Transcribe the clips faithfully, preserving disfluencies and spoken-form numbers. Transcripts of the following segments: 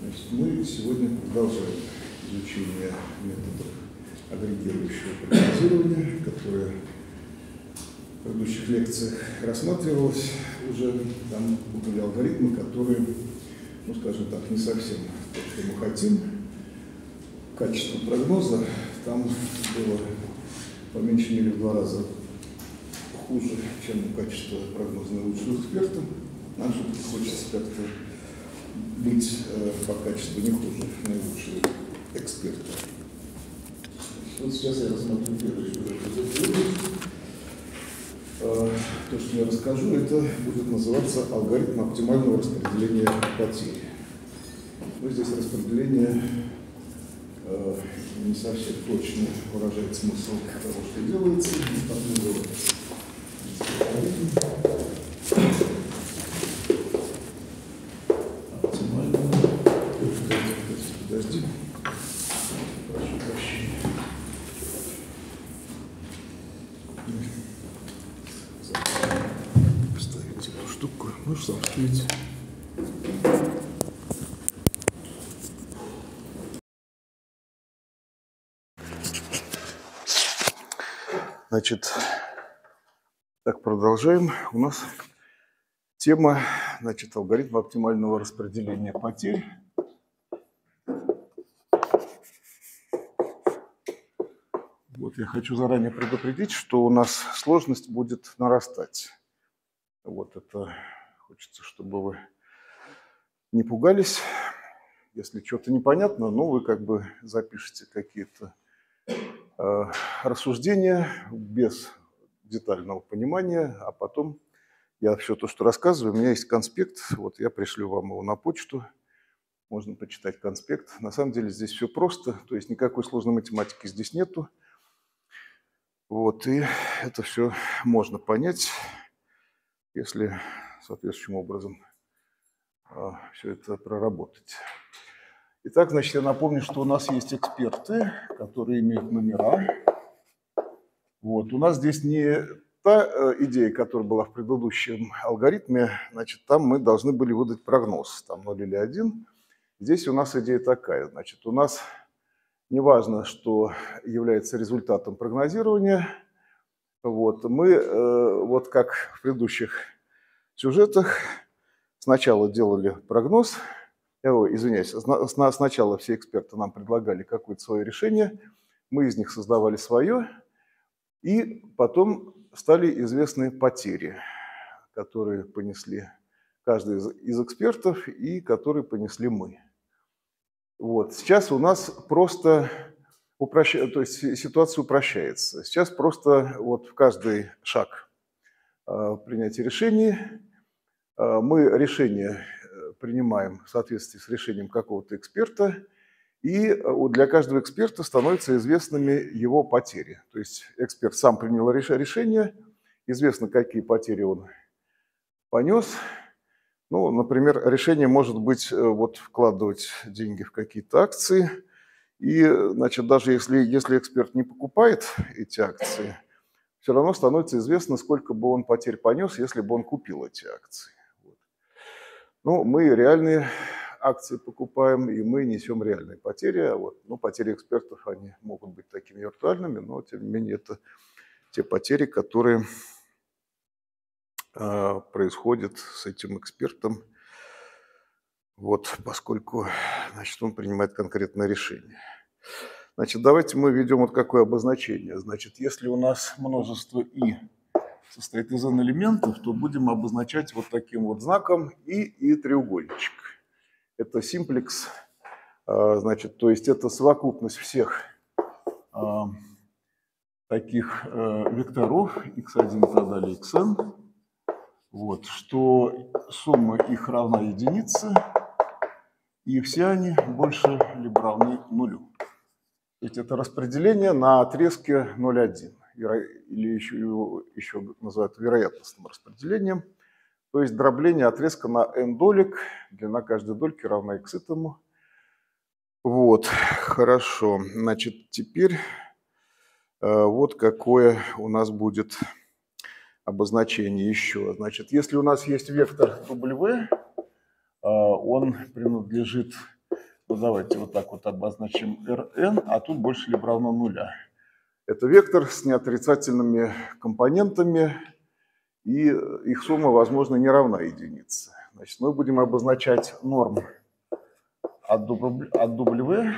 Значит, мы сегодня продолжаем изучение методов агрегирующего прогнозирования, которое в предыдущих лекциях рассматривалось уже. Там были алгоритмы, которые, ну скажем так, не совсем то, что мы хотим. Качество прогноза там было по меньшей мере в два раза хуже, чем качество прогноза наилучшего эксперта. Нам все-таки хочется как-то быть э, по качеству не хуже наилучшего эксперта. Вот сейчас я рассмотрю следующую э, То, что я расскажу, это будет называться алгоритм оптимального распределения потерь. Но здесь распределение э, не совсем точно выражает смысл того, что делается, и так называется. Подожди. Прошу прощения. Вставить эту штуку. Можешь сам вставить. Значит, так продолжаем. У нас тема, значит, алгоритм оптимального распределения потерь. Вот я хочу заранее предупредить, что у нас сложность будет нарастать. Вот это хочется, чтобы вы не пугались. Если что-то непонятно, ну вы как бы запишите какие-то э, рассуждения без детального понимания, а потом я все то, что рассказываю, у меня есть конспект, вот я пришлю вам его на почту. Можно почитать конспект. На самом деле здесь все просто, то есть никакой сложной математики здесь нету. Вот, и это все можно понять, если соответствующим образом а, все это проработать. Итак, значит, я напомню, что у нас есть эксперты, которые имеют номера. Вот, у нас здесь не та э, идея, которая была в предыдущем алгоритме, значит, там мы должны были выдать прогноз, там ноль или один. Здесь у нас идея такая, значит, у нас не важно, что является результатом прогнозирования. Вот, мы, э, вот как в предыдущих сюжетах, сначала делали прогноз, ой, извиняюсь, сначала все эксперты нам предлагали какое-то свое решение, мы из них создавали свое, и потом стали известны потери, которые понесли каждый из, из экспертов и которые понесли мы. Вот. Сейчас у нас просто упрощ... то есть ситуация упрощается. Сейчас просто вот в каждый шаг э, принятия решений э, мы решение принимаем в соответствии с решением какого-то эксперта, и для каждого эксперта становятся известными его потери. То есть эксперт сам принял решение, известно, какие потери он понес. Ну, например, решение может быть вот вкладывать деньги в какие-то акции, и, значит, даже если, если эксперт не покупает эти акции, все равно становится известно, сколько бы он потерь понес, если бы он купил эти акции. Вот. Ну, мы реальные акции покупаем, и мы несем реальные потери. А вот, ну, потери экспертов, они могут быть такими виртуальными, но, тем не менее, это те потери, которые э, происходят с этим экспертом, вот, поскольку, значит, он принимает конкретное решение. Значит, давайте мы введем вот какое обозначение. Значит, если у нас множество и состоит из n элементов, то будем обозначать вот таким вот знаком и и треугольничек. Это симплекс, значит, то есть это совокупность всех таких векторов икс один и так далее, xn, вот, что сумма их равна единице, и все они больше либо равны нулю. То есть это распределение на отрезке ноль один, или еще, его еще называют вероятностным распределением. То есть дробление отрезка на n долек, длина каждой дольки равна x этому. Вот, хорошо. Значит, теперь э, вот какое у нас будет обозначение еще. Значит, если у нас есть вектор W, э, он принадлежит Ну, давайте вот так вот обозначим Rn, а тут больше либо равно нуля. Это вектор с неотрицательными компонентами, и их сумма, возможно, не равна единице. Значит, мы будем обозначать норму от W.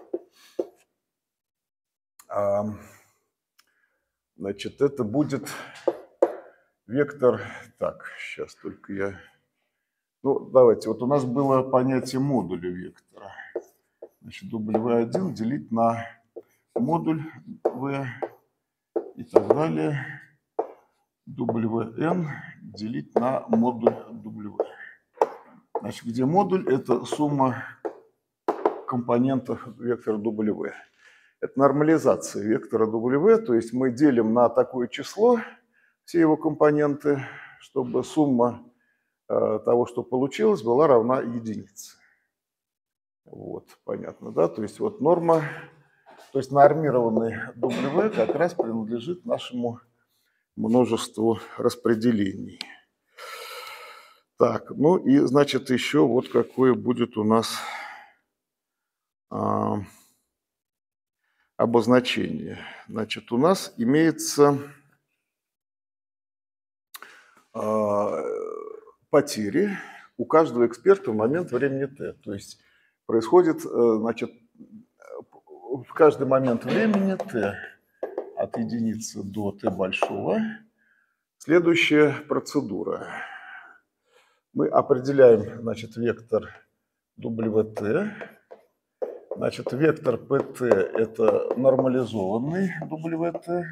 Значит, это будет вектор... Так, сейчас только я... Ну, давайте, вот у нас было понятие модуля вектора. Значит, дабл ю один делить на модуль V и так далее. дабл ю эн делить на модуль W. Значит, где модуль – это сумма компонентов вектора W. Это нормализация вектора W, то есть мы делим на такое число все его компоненты, чтобы сумма э, того, что получилось, была равна единице. Вот, понятно, да? То есть вот норма, то есть нормированный W как раз принадлежит нашему множеству распределений. Так, ну и значит еще вот какое будет у нас а, обозначение. Значит, у нас имеется а, потери у каждого эксперта в момент времени t. То есть происходит, значит, в каждый момент времени t от единицы до t большого следующая процедура. Мы определяем, значит, вектор дабл ю ти. Значит, вектор pt – это нормализованный дабл ю ти.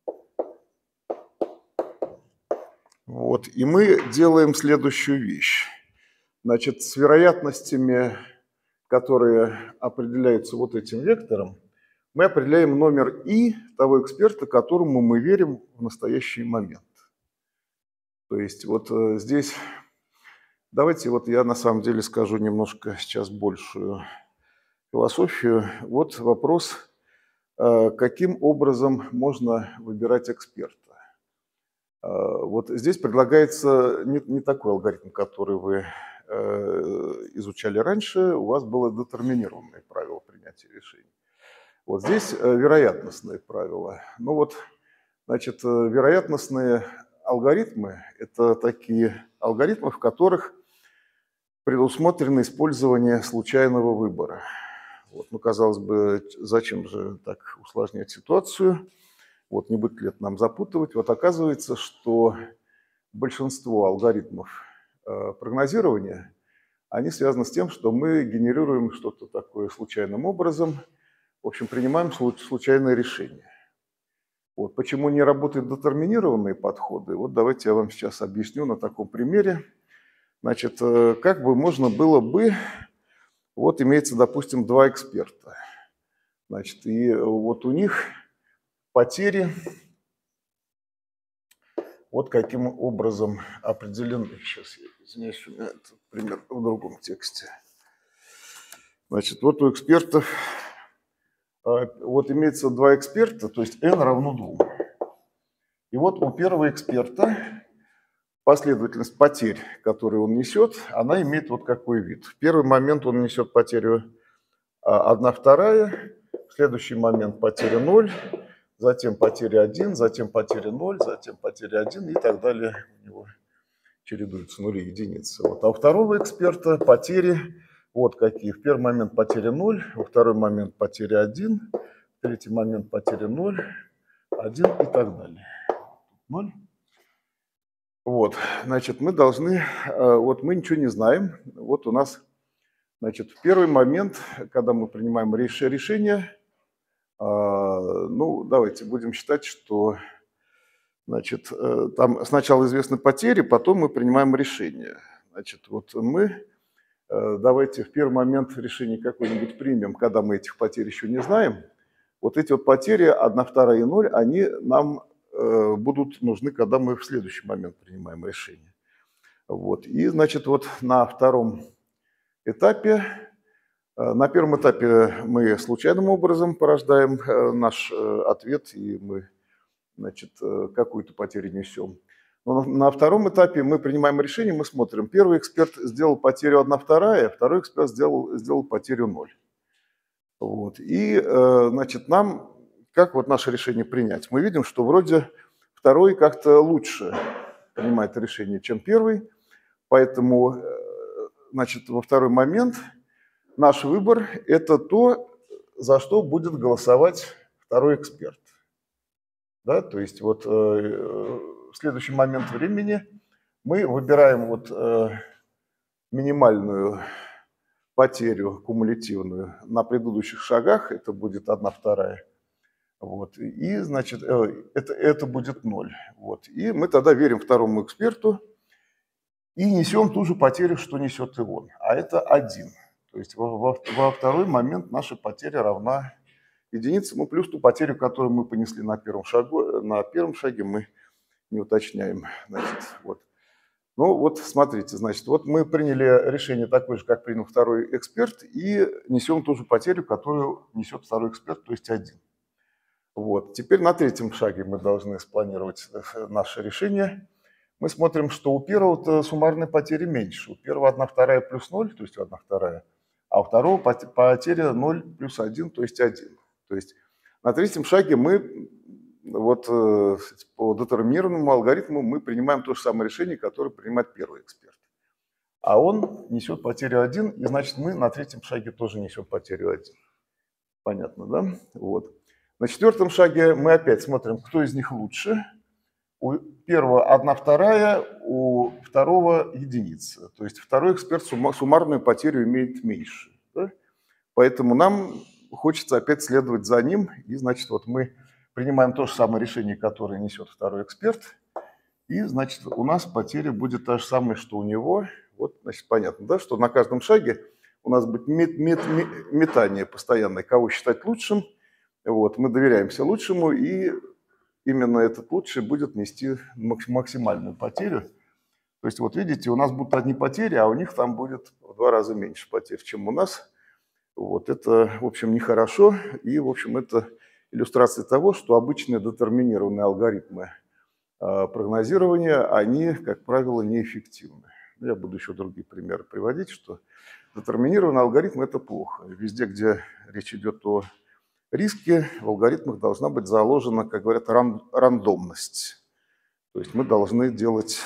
Вот, и мы делаем следующую вещь. Значит, с вероятностями, которые определяются вот этим вектором, мы определяем номер и того эксперта, которому мы верим в настоящий момент. То есть вот здесь, давайте вот я на самом деле скажу немножко сейчас большую философию. Вот вопрос, каким образом можно выбирать эксперта. Вот здесь предлагается не, не такой алгоритм, который вы изучали раньше, у вас было детерминированное правило принятия решений. Вот здесь вероятностные правила. Ну вот, значит, вероятностные алгоритмы – это такие алгоритмы, в которых предусмотрено использование случайного выбора. Вот, ну, казалось бы, зачем же так усложнять ситуацию? Вот, не будет ли это нам запутывать? Вот оказывается, что большинство алгоритмов э, прогнозирования, они связаны с тем, что мы генерируем что-то такое случайным образом, в общем, принимаем случайное решение. Вот, почему не работают детерминированные подходы? Вот давайте я вам сейчас объясню на таком примере. Значит, как бы можно было бы, вот имеется, допустим, два эксперта. Значит, и вот у них потери вот каким образом определены. Сейчас я извиняюсь, у меня этот пример в другом тексте. Значит, вот у экспертов, вот имеется два эксперта, то есть n равно двум. И вот у первого эксперта последовательность потерь, которые он несет, она имеет вот какой вид. В первый момент он несет потерю одна вторая, в следующий момент потеря ноль, затем потеря один, затем потеря ноль, затем потеря один и так далее. У него чередуются нули и единицы. Вот. А у второго эксперта потери вот какие. В первый момент потеря ноль, во второй момент потеря один, в третий момент потеря ноль, один и так далее. ноль. Вот, значит, мы должны, вот мы ничего не знаем. Вот у нас, значит, в первый момент, когда мы принимаем решение, ну, давайте будем считать, что, значит, там сначала известны потери, потом мы принимаем решение. Значит, вот мы, давайте в первый момент решение какое-нибудь примем, когда мы этих потерь еще не знаем. Вот эти вот потери, одна вторая и ноль, они нам будут нужны, когда мы в следующий момент принимаем решение. Вот. И, значит, вот на втором этапе, на первом этапе мы случайным образом порождаем наш ответ, и мы, значит, какую-то потерю несем. Но на втором этапе мы принимаем решение, мы смотрим. Первый эксперт сделал потерю одна вторая, второй эксперт сделал, сделал потерю ноль. Вот. И, значит, нам, как вот наше решение принять? Мы видим, что вроде второй как-то лучше принимает решение, чем первый. Поэтому, значит, во второй момент наш выбор – это то, за что будет голосовать второй эксперт. Да? То есть вот э, в следующий момент времени мы выбираем вот э, минимальную потерю кумулятивную на предыдущих шагах, это будет одна вторая. Вот. И, значит, э, это, это будет ноль. Вот. И мы тогда верим второму эксперту и несем ту же потерю, что несет и он. А это один. То есть во, во, во второй момент наша потеря равна единице, ну, плюс ту потерю, которую мы понесли на первом, шагу, на первом шаге, мы не уточняем. Значит, вот. Ну вот смотрите, значит, вот мы приняли решение такое же, как принял второй эксперт, и несем ту же потерю, которую несет второй эксперт, то есть один. Вот. Теперь на третьем шаге мы должны спланировать наше решение. Мы смотрим, что у первого-то суммарной потери меньше. У первого одна вторая плюс ноль, то есть одна вторая, а у второго потеря ноль плюс один, то есть один. То есть на третьем шаге мы вот по детерминированному алгоритму мы принимаем то же самое решение, которое принимает первый эксперт. А он несет потерю один, и значит мы на третьем шаге тоже несем потерю один. Понятно, да? Вот. На четвертом шаге мы опять смотрим, кто из них лучше. У первого одна вторая, у второго единица. То есть второй эксперт суммарную потерю имеет меньше. Да? Поэтому нам хочется опять следовать за ним. И, значит, вот мы принимаем то же самое решение, которое несет второй эксперт. И, значит, у нас потеря будет та же самая, что у него. Вот, значит, понятно, да, что на каждом шаге у нас будет мет, мет, метание постоянное, кого считать лучшим. Вот, мы доверяемся лучшему, и именно этот лучший будет нести максимальную потерю. То есть, вот видите, у нас будут одни потери, а у них там будет в два раза меньше потерь, чем у нас. Вот это, в общем, нехорошо. И, в общем, это иллюстрация того, что обычные детерминированные алгоритмы прогнозирования, они, как правило, неэффективны. Я буду еще другие примеры приводить, что детерминированный алгоритм – это плохо. Везде, где речь идет о риске, в алгоритмах должна быть заложена, как говорят, ран, рандомность. То есть мы должны делать,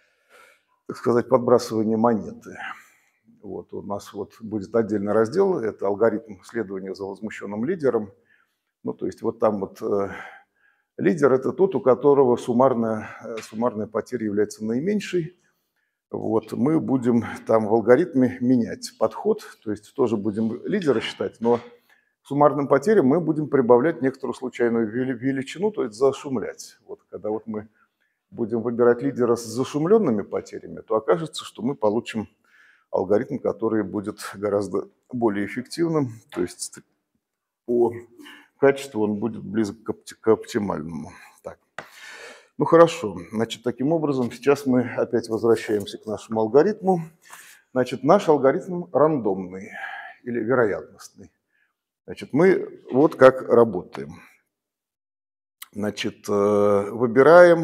так сказать, подбрасывание монеты. Вот, у нас вот будет отдельный раздел, это алгоритм следования за возмущенным лидером. Ну, то есть вот там вот э, лидер – это тот, у которого суммарная, суммарная потеря является наименьшей. Вот, мы будем там в алгоритме менять подход, то есть тоже будем лидера считать, но к суммарным потерям мы будем прибавлять некоторую случайную величину, то есть зашумлять. Вот, когда вот мы будем выбирать лидера с зашумленными потерями, то окажется, что мы получим алгоритм, который будет гораздо более эффективным, то есть по качеству он будет близок к оптимальному. Так. Ну хорошо, значит, таким образом сейчас мы опять возвращаемся к нашему алгоритму. Значит, наш алгоритм рандомный или вероятностный. Значит, мы вот как работаем. Значит, выбираем.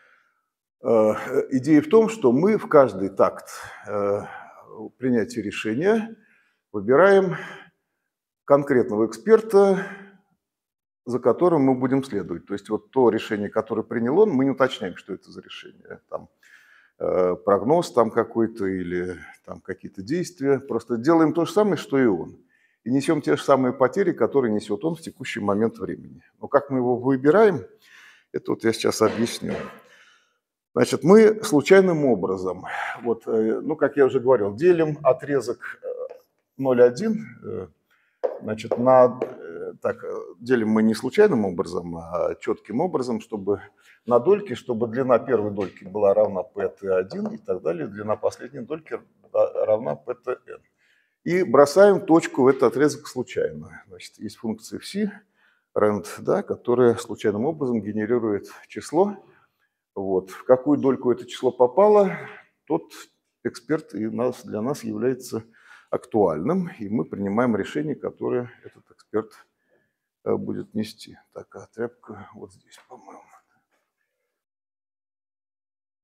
Идея в том, что мы в каждый такт принятия решения выбираем конкретного эксперта, за которым мы будем следовать. То есть вот то решение, которое принял он, мы не уточняем, что это за решение. Там э, прогноз там какой-то или там какие-то действия. Просто делаем то же самое, что и он. И несем те же самые потери, которые несет он в текущий момент времени. Но как мы его выбираем, это вот я сейчас объясню. Значит, мы случайным образом, вот, э, ну, как я уже говорил, делим отрезок ноль целых один, э, значит, на... Так, делим мы не случайным образом, а четким образом, чтобы на дольки, чтобы длина первой дольки была равна пи ти один и так далее, длина последней дольки равна пи ти эн. И бросаем точку в этот отрезок случайно. Значит, есть функция psi, rand, да, которая случайным образом генерирует число. Вот. В какую дольку это число попало, тот эксперт и нас, для нас является актуальным, и мы принимаем решение, которое этот эксперт будет нести. Так, а тряпка вот здесь, по-моему.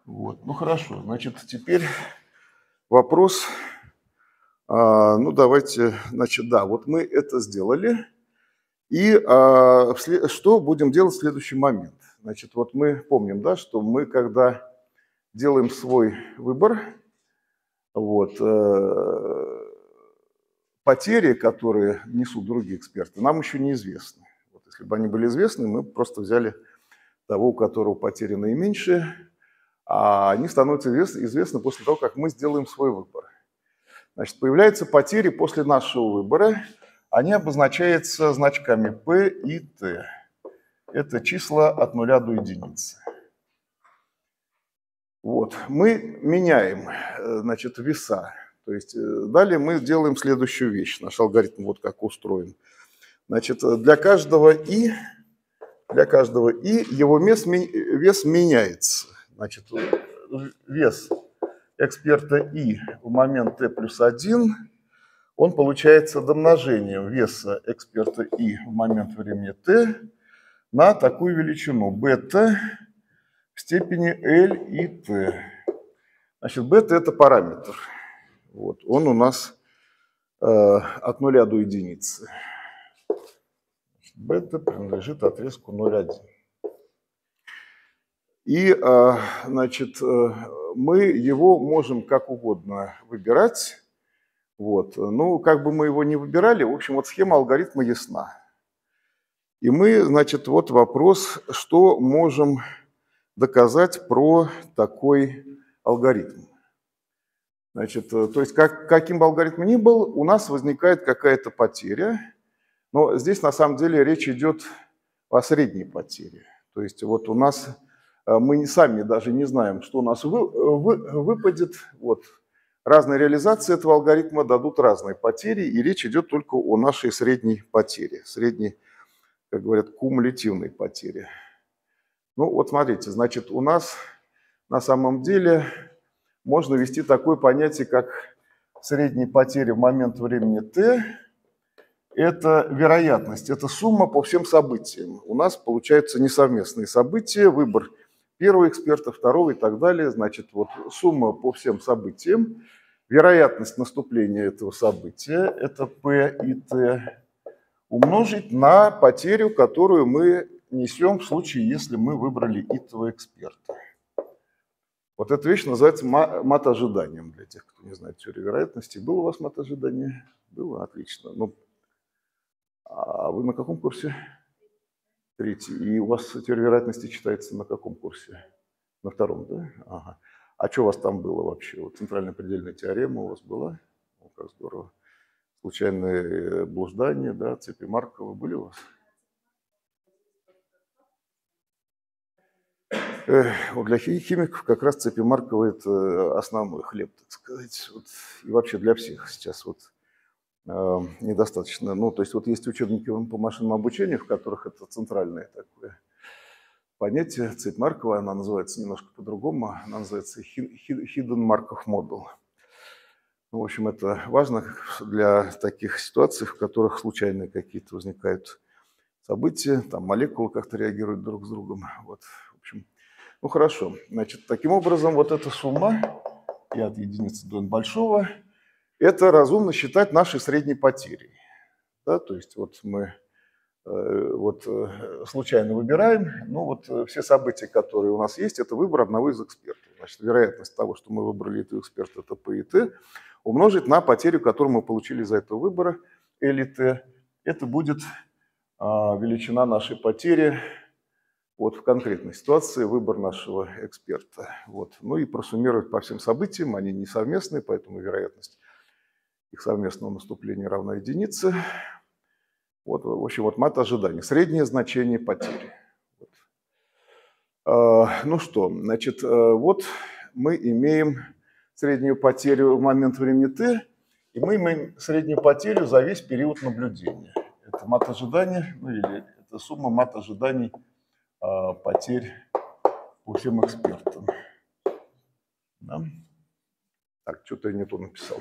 Вот. Ну хорошо, значит, теперь вопрос. А, ну давайте, значит, да, вот мы это сделали. И а, что будем делать в следующий момент? Значит, вот мы помним, да, что мы, когда делаем свой выбор, вот, э, потери, которые несут другие эксперты, нам еще неизвестны. Вот, если бы они были известны, мы просто взяли того, у которого потери наименьшие, а они становятся известны, известны после того, как мы сделаем свой выбор. Значит, появляются потери после нашего выбора, они обозначаются значками P и T. Это числа от нуля до единицы. Вот. Мы меняем, значит, веса. То есть далее мы делаем следующую вещь. Наш алгоритм вот как устроен. Значит, для каждого и, для каждого и его вес, вес меняется. Значит, вес эксперта и в момент t плюс один, он получается домножением веса эксперта и в момент времени t на такую величину бета в степени L и T. Значит, бета – это параметр. Вот, он у нас э, от нуля до единицы. Бета принадлежит отрезку ноль один. И, э, значит, э, мы его можем как угодно выбирать. Вот. Ну, как бы мы его ни выбирали, в общем, вот схема алгоритма ясна. И мы, значит, вот вопрос, что можем доказать про такой алгоритм. Значит, то есть как, каким бы алгоритм ни был, у нас возникает какая-то потеря, но здесь на самом деле речь идет о средней потере. То есть вот у нас, мы сами даже не знаем, что у нас вы, вы, выпадет. Вот. Разные реализации этого алгоритма дадут разные потери, и речь идет только о нашей средней потере, средней, как говорят, кумулятивной потере. Ну вот смотрите, значит, у нас на самом деле можно ввести такое понятие, как средние потери в момент времени t. Это вероятность, это сумма по всем событиям. У нас получаются несовместные события, выбор первого эксперта, второго и так далее. Значит, вот сумма по всем событиям, вероятность наступления этого события, это p и t, умножить на потерю, которую мы несем в случае, если мы выбрали итого эксперта. Вот эта вещь называется мат-ожиданием для тех, кто не знает теорию вероятности. Было у вас мат-ожидание? Было? Отлично. Ну, а вы на каком курсе? Третий. И у вас теория вероятности читается на каком курсе? На втором, да? Ага. А что у вас там было вообще? Вот центральная предельная теорема у вас была? О, как здорово. Случайные блуждания, да, цепи Маркова были у вас? Вот для химиков как раз цепи Маркова – это основной хлеб, так сказать. Вот, и вообще для всех сейчас вот э, недостаточно. Ну, то есть вот есть учебники по машинному обучению, в которых это центральное такое понятие. Цепь Маркова, она называется немножко по-другому, она называется Hidden Markov Model. Ну, в общем, это важно для таких ситуаций, в которых случайные какие-то возникают события, там молекулы как-то реагируют друг с другом. Вот, в общем. Ну хорошо, значит, таким образом вот эта сумма и от единицы до n большого, это разумно считать нашей средней потерей. Да? То есть вот мы э, вот, э, случайно выбираем, ну вот э, все события, которые у нас есть, это выбор одного из экспертов. Значит, вероятность того, что мы выбрали этого эксперта, это P и T, умножить на потерю, которую мы получили из-за этого выбора, L и T, это будет э, величина нашей потери. Вот в конкретной ситуации выбор нашего эксперта. Вот. Ну и просуммировать по всем событиям, они не совместные, поэтому вероятность их совместного наступления равна единице. Вот, в общем, вот мат ожидания. Среднее значение потери. Вот. А, ну что, значит, вот мы имеем среднюю потерю в момент времени t, и мы имеем среднюю потерю за весь период наблюдения. Это мат ожидания, ну или это сумма мат ожиданий потерь по всем экспертам. Да? Так, что-то я не то написал.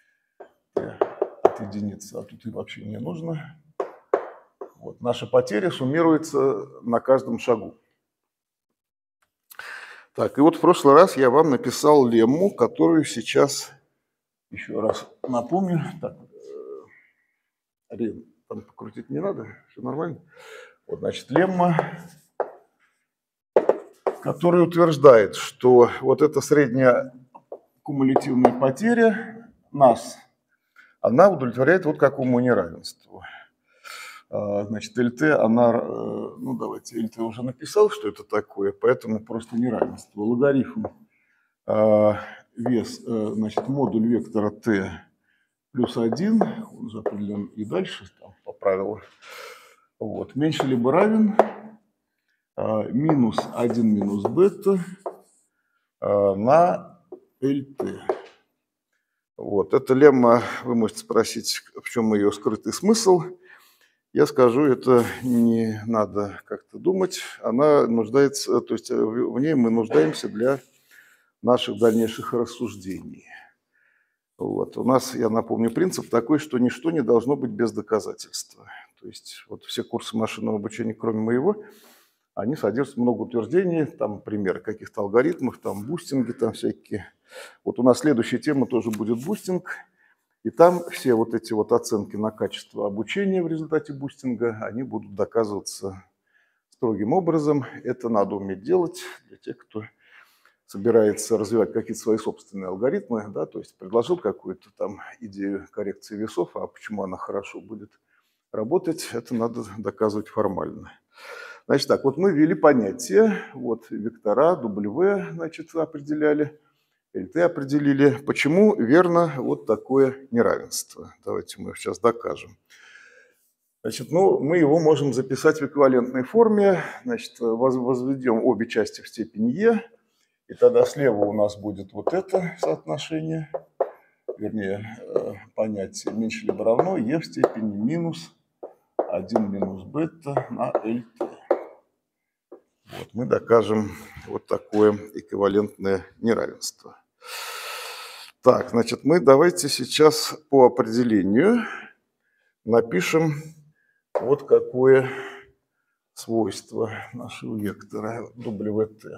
От единицы, а тут и вообще не нужно. Вот, наша потеря суммируется на каждом шагу. Так, и вот в прошлый раз я вам написал лемму, которую сейчас еще раз напомню. Так, Арин, там покрутить не надо, все нормально. Вот, значит, лемма, которая утверждает, что вот эта средняя кумулятивная потеря нас, она удовлетворяет вот какому неравенству. Значит, эл тэ, она, ну давайте, эл тэ уже написал, что это такое, поэтому просто неравенство. Логарифм вес, значит, модуль вектора t плюс один, он же определен и дальше, там, по правилу, вот, меньше либо равен минус один минус бета на эл тэ. Вот, эта лемма, вы можете спросить, в чем ее скрытый смысл. Я скажу, это не надо как-то думать. Она нуждается, то есть в ней мы нуждаемся для наших дальнейших рассуждений. Вот. У нас, я напомню, принцип такой, что ничто не должно быть без доказательства. То есть вот все курсы машинного обучения, кроме моего, они содержат много утверждений, там примеры каких-то алгоритмов, там бустинги, там всякие. Вот у нас следующая тема тоже будет бустинг. И там все вот эти вот оценки на качество обучения в результате бустинга, они будут доказываться строгим образом. Это надо уметь делать для тех, кто собирается развивать какие-то свои собственные алгоритмы, да, то есть предложил какую-то там идею коррекции весов, а почему она хорошо будет работать, это надо доказывать формально. Значит так, вот мы ввели понятие, вот вектора W, значит, определяли, эл тэ определили. Почему верно вот такое неравенство? Давайте мы сейчас докажем. Значит, ну, мы его можем записать в эквивалентной форме. Значит, возведем обе части в степень e. И тогда слева у нас будет вот это соотношение, вернее, понятие меньше либо равно e в степени минус один минус бета на эл тэ. Вот, мы докажем вот такое эквивалентное неравенство. Так, значит, мы давайте сейчас по определению напишем вот какое свойство нашего вектора дабл ю тэ.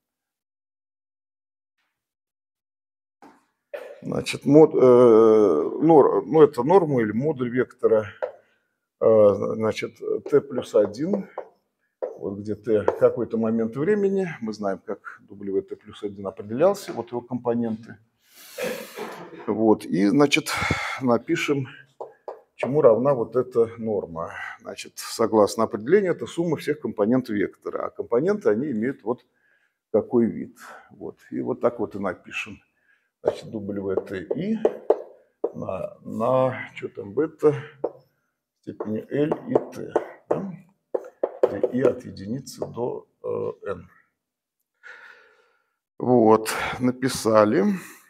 Значит, мод, э, нор, ну, это норму или модуль вектора, э, значит, t плюс один, вот где t какой-то момент времени, мы знаем, как дабл ю тэ плюс один определялся, вот его компоненты. Вот, и, значит, напишем, чему равна вот эта норма. Значит, согласно определению, это сумма всех компонентов вектора, а компоненты, они имеют вот такой вид. Вот, и вот так вот и напишем. Значит, дабл ю тэ и на, на что там, бета в степени L и T. Да? Где и от единицы до э, n. Вот, написали.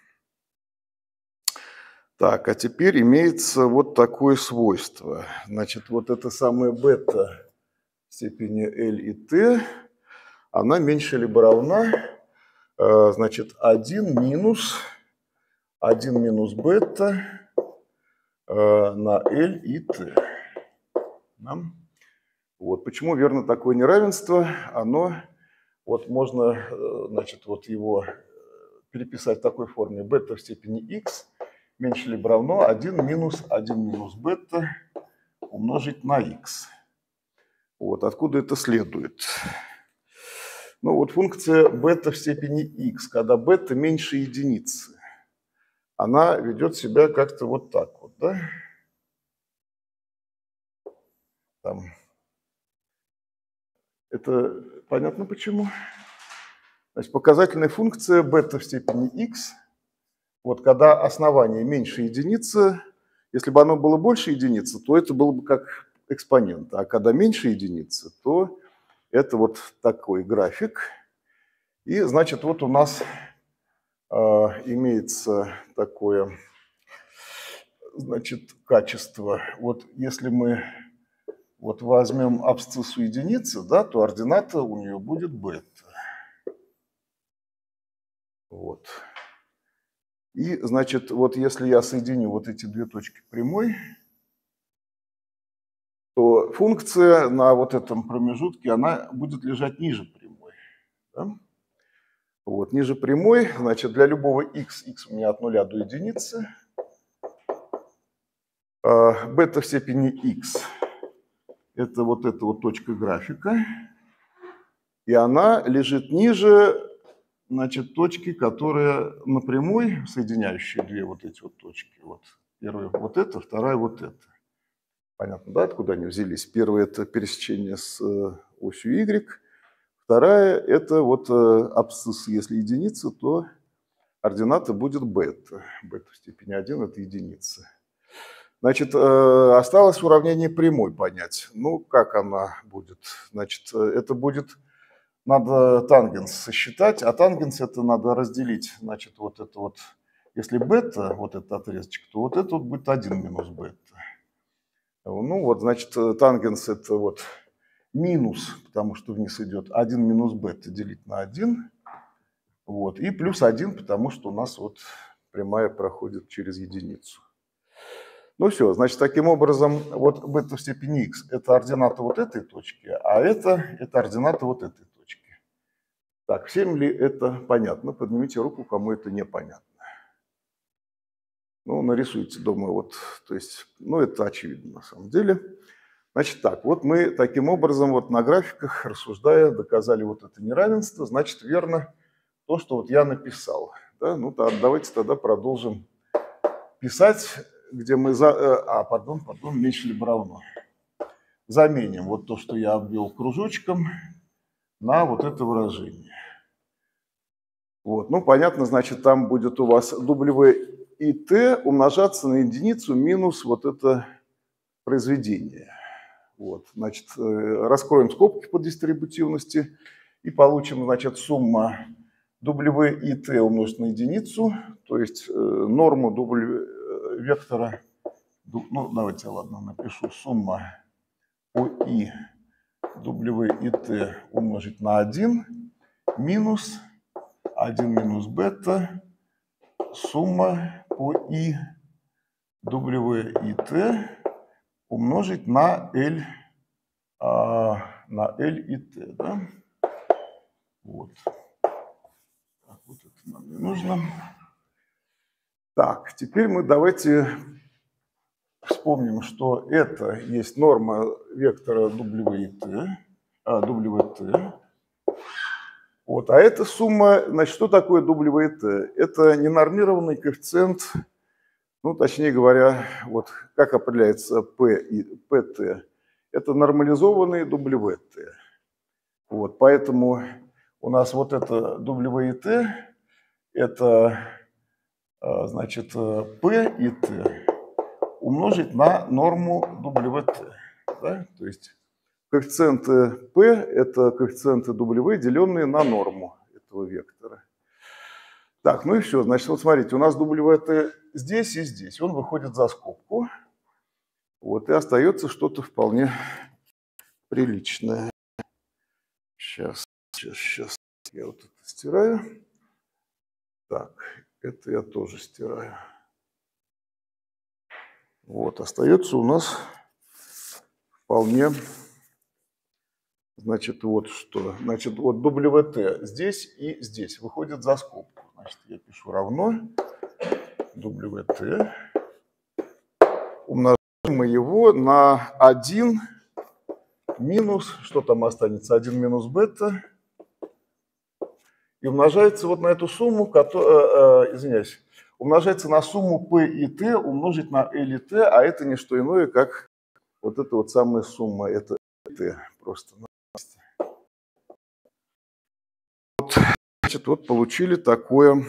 Так, а теперь имеется вот такое свойство. Значит, вот это самое бета в степени L и T, она меньше либо равна, э, значит, один минус один минус бета на L и T. Да? Вот. Почему верно такое неравенство? Оно, вот можно, значит, вот его переписать в такой форме. Бета в степени x меньше либо равно один минус один минус бета умножить на x. Вот. Откуда это следует? Ну вот функция бета в степени x, когда бета меньше единицы, она ведет себя как-то вот так вот, да? Там. Это понятно почему? Значит, показательная функция бета в степени x, вот когда основание меньше единицы, если бы оно было больше единицы, то это было бы как экспонент, а когда меньше единицы, то это вот такой график. И, значит, вот у нас э, имеется такое, значит, качество. Вот если мы вот возьмем абсциссу единицы, да, то ордината у нее будет бета. Вот. И, значит, вот если я соединю вот эти две точки прямой, то функция на вот этом промежутке, она будет лежать ниже прямой. Да? Вот, ниже прямой, значит, для любого x, x у меня от нуля до единицы, бета в степени x – это вот эта вот точка графика, и она лежит ниже, значит, точки, которая напрямую, соединяющие две вот эти вот точки. Вот первая вот эта, вторая вот эта. Понятно, да, откуда они взялись? Первая – это пересечение с осью y, вторая – это вот абсцисс, если единица, то ордината будет бета. Бета в степени один – это единица. Значит, осталось уравнение прямой понять. Ну, как она будет? Значит, это будет, надо тангенс сосчитать, а тангенс это надо разделить. Значит, вот это вот, если бета, вот этот отрезочек, то вот это вот будет один минус бета. Ну, вот, значит, тангенс это вот минус, потому что вниз идет один минус бета делить на один. Вот, и плюс один, потому что у нас вот прямая проходит через единицу. Ну все, значит, таким образом, вот бета в степени x – это ордината вот этой точки, а это, это ордината вот этой точки. Так, всем ли это понятно? Поднимите руку, кому это непонятно. Ну, нарисуйте, думаю, вот, то есть, ну, это очевидно на самом деле. Значит так, вот мы таким образом вот на графиках, рассуждая, доказали вот это неравенство, значит, верно то, что вот я написал. Да? Ну, то давайте тогда продолжим писать, где мы за... А, пардон, пардон, меньше либо равно. Заменим вот то, что я обвел кружочком, на вот это выражение. Вот, ну, понятно, значит, там будет у вас W и T умножаться на единицу минус вот это произведение. Вот, значит, раскроем скобки по дистрибутивности и получим, значит, сумма W и T умножить на единицу, то есть норму W вектора, ну, давайте, ладно, напишу, сумма по I W и T умножить на один минус один минус бета сумма по I W и T умножить на L, а, на L и T, да? Вот. Так, вот это нам не нужно. Так, теперь мы давайте вспомним, что это есть норма вектора W и T, а, W T. Вот, а эта сумма, значит, что такое W и T? Это ненормированный коэффициент, ну, точнее говоря, вот как определяется P и пи ти, это нормализованный W T. Вот, поэтому у нас вот это W и T, это, значит, P и T умножить на норму W T. Да? То есть коэффициенты P – это коэффициенты W, деленные на норму этого вектора. Так, ну и все. Значит, вот смотрите, у нас W T здесь и здесь. Он выходит за скобку. Вот, и остается что-то вполне приличное. Сейчас, сейчас, сейчас я вот это стираю. Так, это я тоже стираю. Вот, остается у нас вполне, значит, вот что. Значит, вот W T здесь и здесь выходит за скобку. Значит, я пишу равно W T. Умножаем мы его на один минус, что там останется, один минус бета. И умножается вот на эту сумму, которая, э, извиняюсь, умножается на сумму P и T умножить на L и T, а это не что иное, как вот эта вот самая сумма, это T просто. Вот, значит, вот получили такое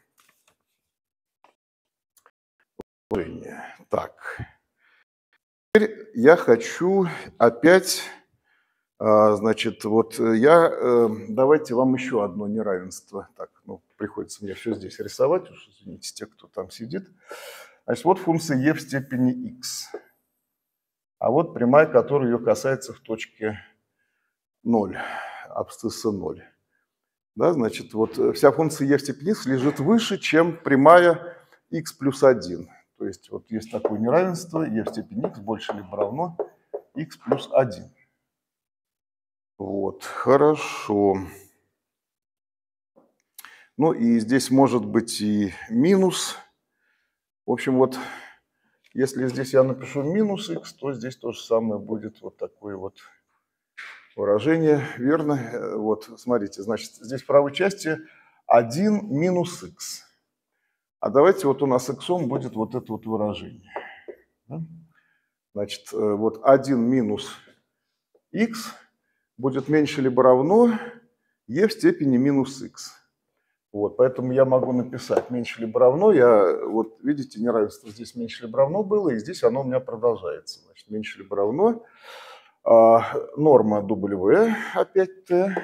положение. Так, теперь я хочу опять, значит, вот я, давайте вам еще одно неравенство. Так, ну, приходится мне все здесь рисовать, уж извините, те, кто там сидит. Значит, вот функция e в степени x. А вот прямая, которая ее касается в точке ноль, абсцисса ноль. Да, значит, вот вся функция e в степени x лежит выше, чем прямая x плюс один. То есть вот есть такое неравенство, e в степени x больше либо равно x плюс один. Вот, хорошо. Ну и здесь может быть и минус. В общем, вот если здесь я напишу минус х, то здесь то же самое будет вот такое вот выражение, верно? Вот, смотрите, значит, здесь в правой части один минус х. А давайте вот у нас х будет вот это вот выражение. Да? Значит, вот один минус х будет меньше либо равно e в степени минус х. Вот, поэтому я могу написать меньше либо равно. Я, вот видите, неравенство здесь меньше либо равно было, и здесь оно у меня продолжается. Значит, меньше либо равно. А, норма W, опять t,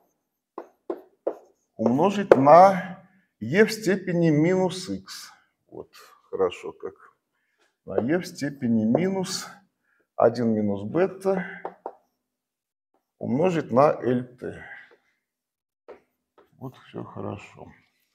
умножить на e в степени минус х. Вот, хорошо как. На e в степени минус один минус бета умножить на lt. Вот все хорошо.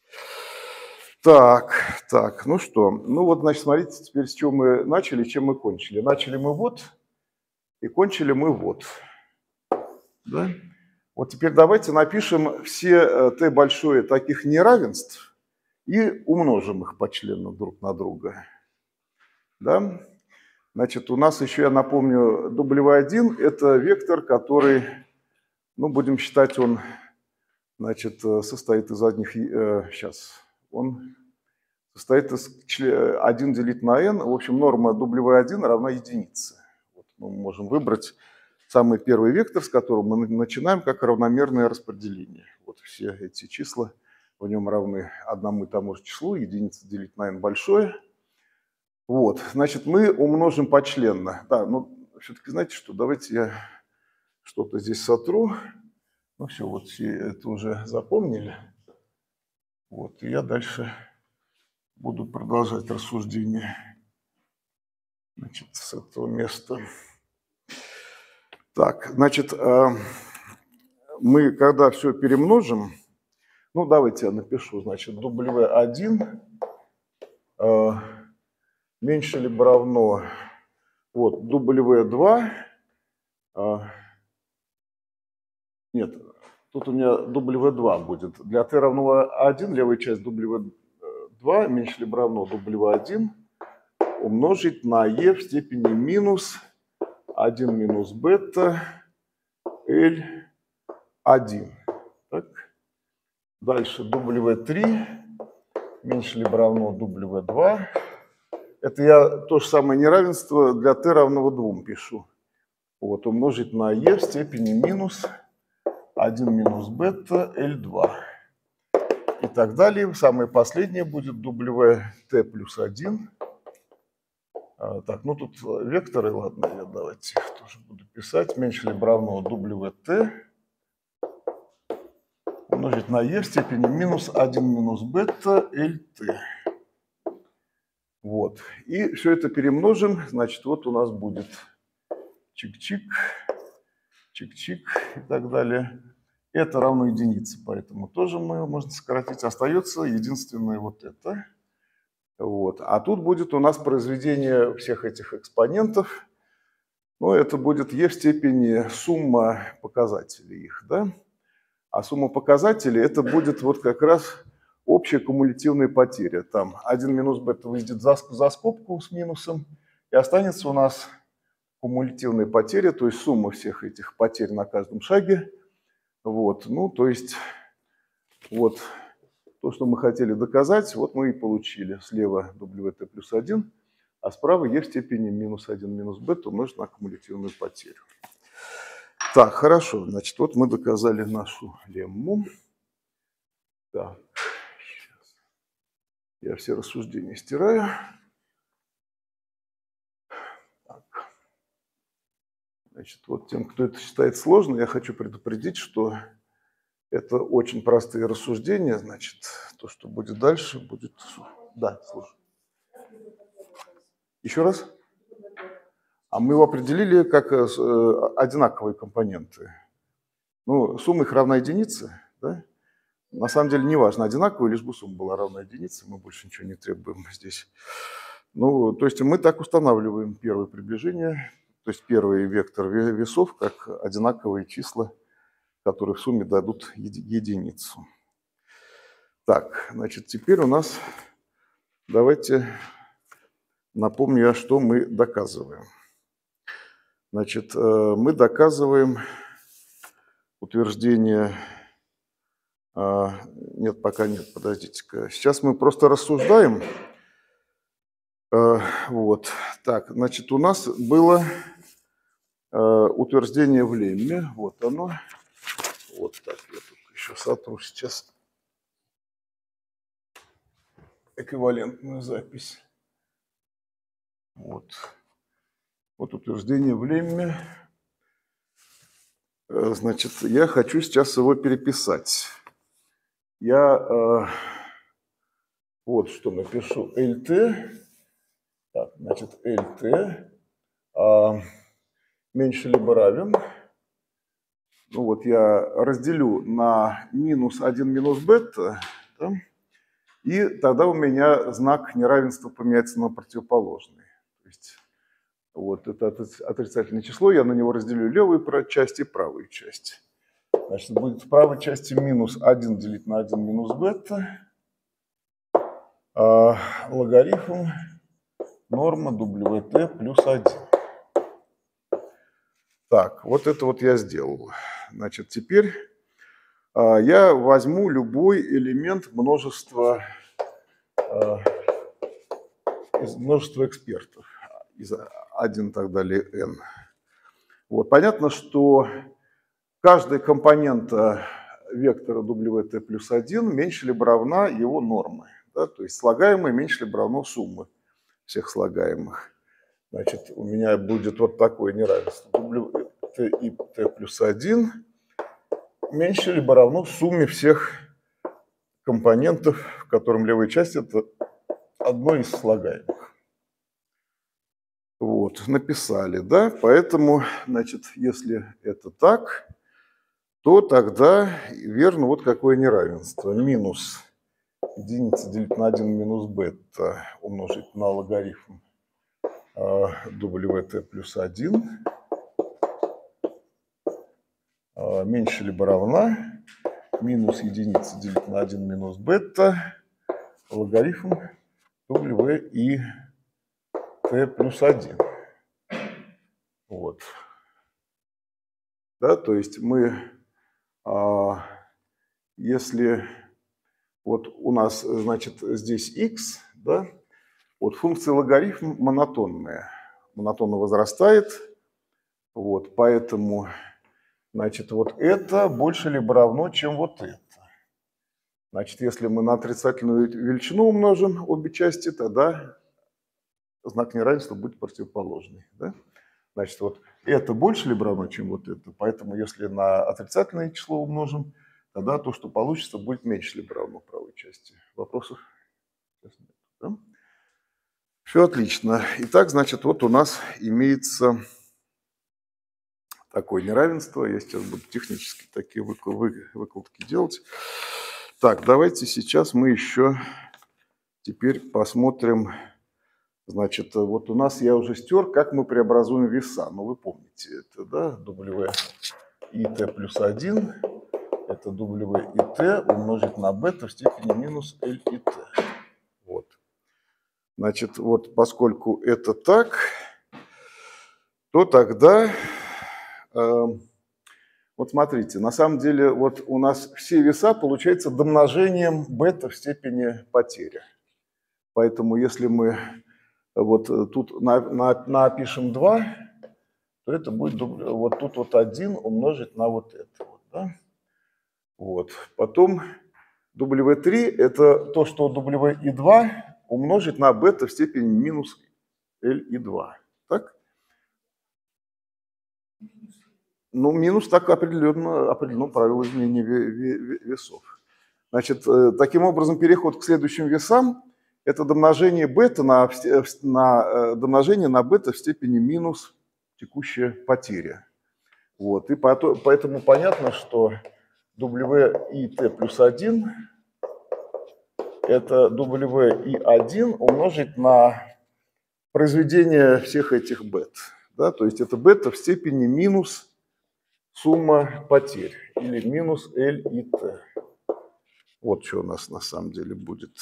Так, так, ну что, ну вот, значит, смотрите, теперь с чего мы начали, чем мы кончили. Начали мы вот, и кончили мы вот. Да? Вот теперь давайте напишем все t большое таких неравенств и умножим их почленно друг на друга. Да? Значит, у нас еще, я напомню, дабл ю один – это вектор, который, ну, будем считать, он, значит, состоит из одних, э, сейчас, он состоит из один делить на n, в общем, норма дабл ю один равна единице. Вот мы можем выбрать самый первый вектор, с которого мы начинаем, как равномерное распределение. Вот все эти числа в нем равны одному и тому же числу, единица делить на n большое. Вот, значит, мы умножим почленно. Да, ну, все-таки знаете что, давайте я что-то здесь сотру. Ну все, вот все это уже запомнили. Вот, и я дальше буду продолжать рассуждение, значит, с этого места. Так, значит, мы когда все перемножим, ну, давайте я напишу, значит, дабл ю один меньше либо равно, вот, дабл ю два, нет, тут у меня дабл ю два будет. Для t равно один, левая часть дабл ю два меньше либо равно дабл ю один умножить на e в степени минус один минус бета L один. Так. Дальше дабл ю три меньше либо равно дабл ю два. Это я то же самое неравенство для t равного двум пишу. Вот, умножить на e в степени минус один минус бета L два. И так далее. Самое последнее будет дабл ю t плюс один. А, так, ну тут векторы, ладно, я давайте их тоже буду писать. Меньше либо равно дабл ю t умножить на e в степени минус один минус бета lt. Вот. И все это перемножим. Значит, вот у нас будет чик-чик, чик-чик и так далее. Это равно единице, поэтому тоже мы можно сократить. Остается единственное вот это. Вот. А тут будет у нас произведение всех этих экспонентов. Ну, это будет e в степени сумма показателей их, да? А сумма показателей это будет вот как раз общая кумулятивная потеря. Там один минус бета выйдет за, за скобку с минусом, и останется у нас кумулятивная потеря, то есть сумма всех этих потерь на каждом шаге. Вот, ну, то есть, вот то, что мы хотели доказать, вот мы и получили. Слева дабл ю t плюс один, а справа e в степени минус один минус бета умножить на кумулятивную потерю. Так, хорошо, значит, вот мы доказали нашу лемму. Так, сейчас я все рассуждения стираю. Так. Значит, вот тем, кто это считает сложно, я хочу предупредить, что это очень простые рассуждения, значит, то, что будет дальше, будет... Да, слушай. Еще раз? А мы его определили как одинаковые компоненты. Ну, сумма их равна единице, да? На самом деле не важно, одинаковая, лишь бы сумма была равна единице, мы больше ничего не требуем здесь. Ну, то есть мы так устанавливаем первое приближение, то есть первый вектор весов как одинаковые числа, которые в сумме дадут единицу. Так, значит, теперь у нас, давайте напомню, что мы доказываем. Значит, мы доказываем утверждение... Нет, пока нет, подождите-ка. Сейчас мы просто рассуждаем. Вот, так, значит, у нас было утверждение в лемме, вот оно. Вот так, я тут еще сотру сейчас эквивалентную запись. Вот. Вот утверждение в лемме. Значит, я хочу сейчас его переписать. Я э, вот что напишу. эл тэ. Так, значит, эл тэ э, меньше либо равен. Ну вот я разделю на минус один минус бета. Да? И тогда у меня знак неравенства поменяется на противоположный. То есть вот это отрицательное число, я на него разделю левую часть и правую часть. Значит, будет в правой части минус один делить на один минус бета, а логарифм норма дабл ю тэ плюс один. Так, вот это вот я сделал. Значит, теперь а, я возьму любой элемент множества, а, из множества экспертов, из один и так далее n. Вот, понятно, что каждая компонента вектора дабл ю тэ плюс один меньше либо равна его нормы. Да? То есть слагаемое меньше либо равно суммы всех слагаемых. Значит, у меня будет вот такое неравенство. дабл ю тэ и t плюс один меньше либо равно сумме всех компонентов, в котором левая часть это одно из слагаемых. Вот, написали, да? Поэтому, значит, если это так, то тогда верно вот какое неравенство. Минус единица делить на один минус бета умножить на логарифм дабл ю тэ плюс один меньше либо равна минус единица делить на один минус бета логарифм дабл ю тэ плюс один. Вот. Да, то есть мы, а, если вот у нас, значит, здесь x, да, вот функция логарифм монотонная, монотонно возрастает, вот, поэтому, значит, вот это больше либо равно, чем вот это. Значит, если мы на отрицательную величину умножим обе части, тогда знак неравенства будет противоположный, да? Значит, вот это больше либо равно, чем вот это, поэтому если на отрицательное число умножим, тогда то, что получится, будет меньше либо равно правой части. Вопросов? Да? Все отлично. Итак, значит, вот у нас имеется такое неравенство. Я сейчас буду технически такие выкладки делать. Так, давайте сейчас мы еще теперь посмотрим. Значит, вот у нас я уже стер, как мы преобразуем веса. Ну, вы помните это, да? дабл ю и тэ плюс один. Это дабл ю и тэ умножить на бета в степени минус L и T. Вот. Значит, вот поскольку это так, то тогда, э, вот смотрите, на самом деле вот у нас все веса получаются домножением бета в степени потери. Поэтому если мы вот тут на, на, напишем два, то это будет вот тут вот один умножить на вот это. Вот, да? Вот. Потом дабл ю три это то, что дабл ю и два умножить на бета в степени минус L и два. Так? Ну, минус так определенно, определено правило изменения весов. Значит, таким образом, переход к следующим весам – это домножение бета на, на, домножение на бета в степени минус текущая потеря. Вот. И поэтому понятно, что дабл ю и тэ плюс один это дабл ю и один умножить на произведение всех этих бет. Да? То есть это бета в степени минус сумма потерь или минус L и T. Вот что у нас на самом деле будет.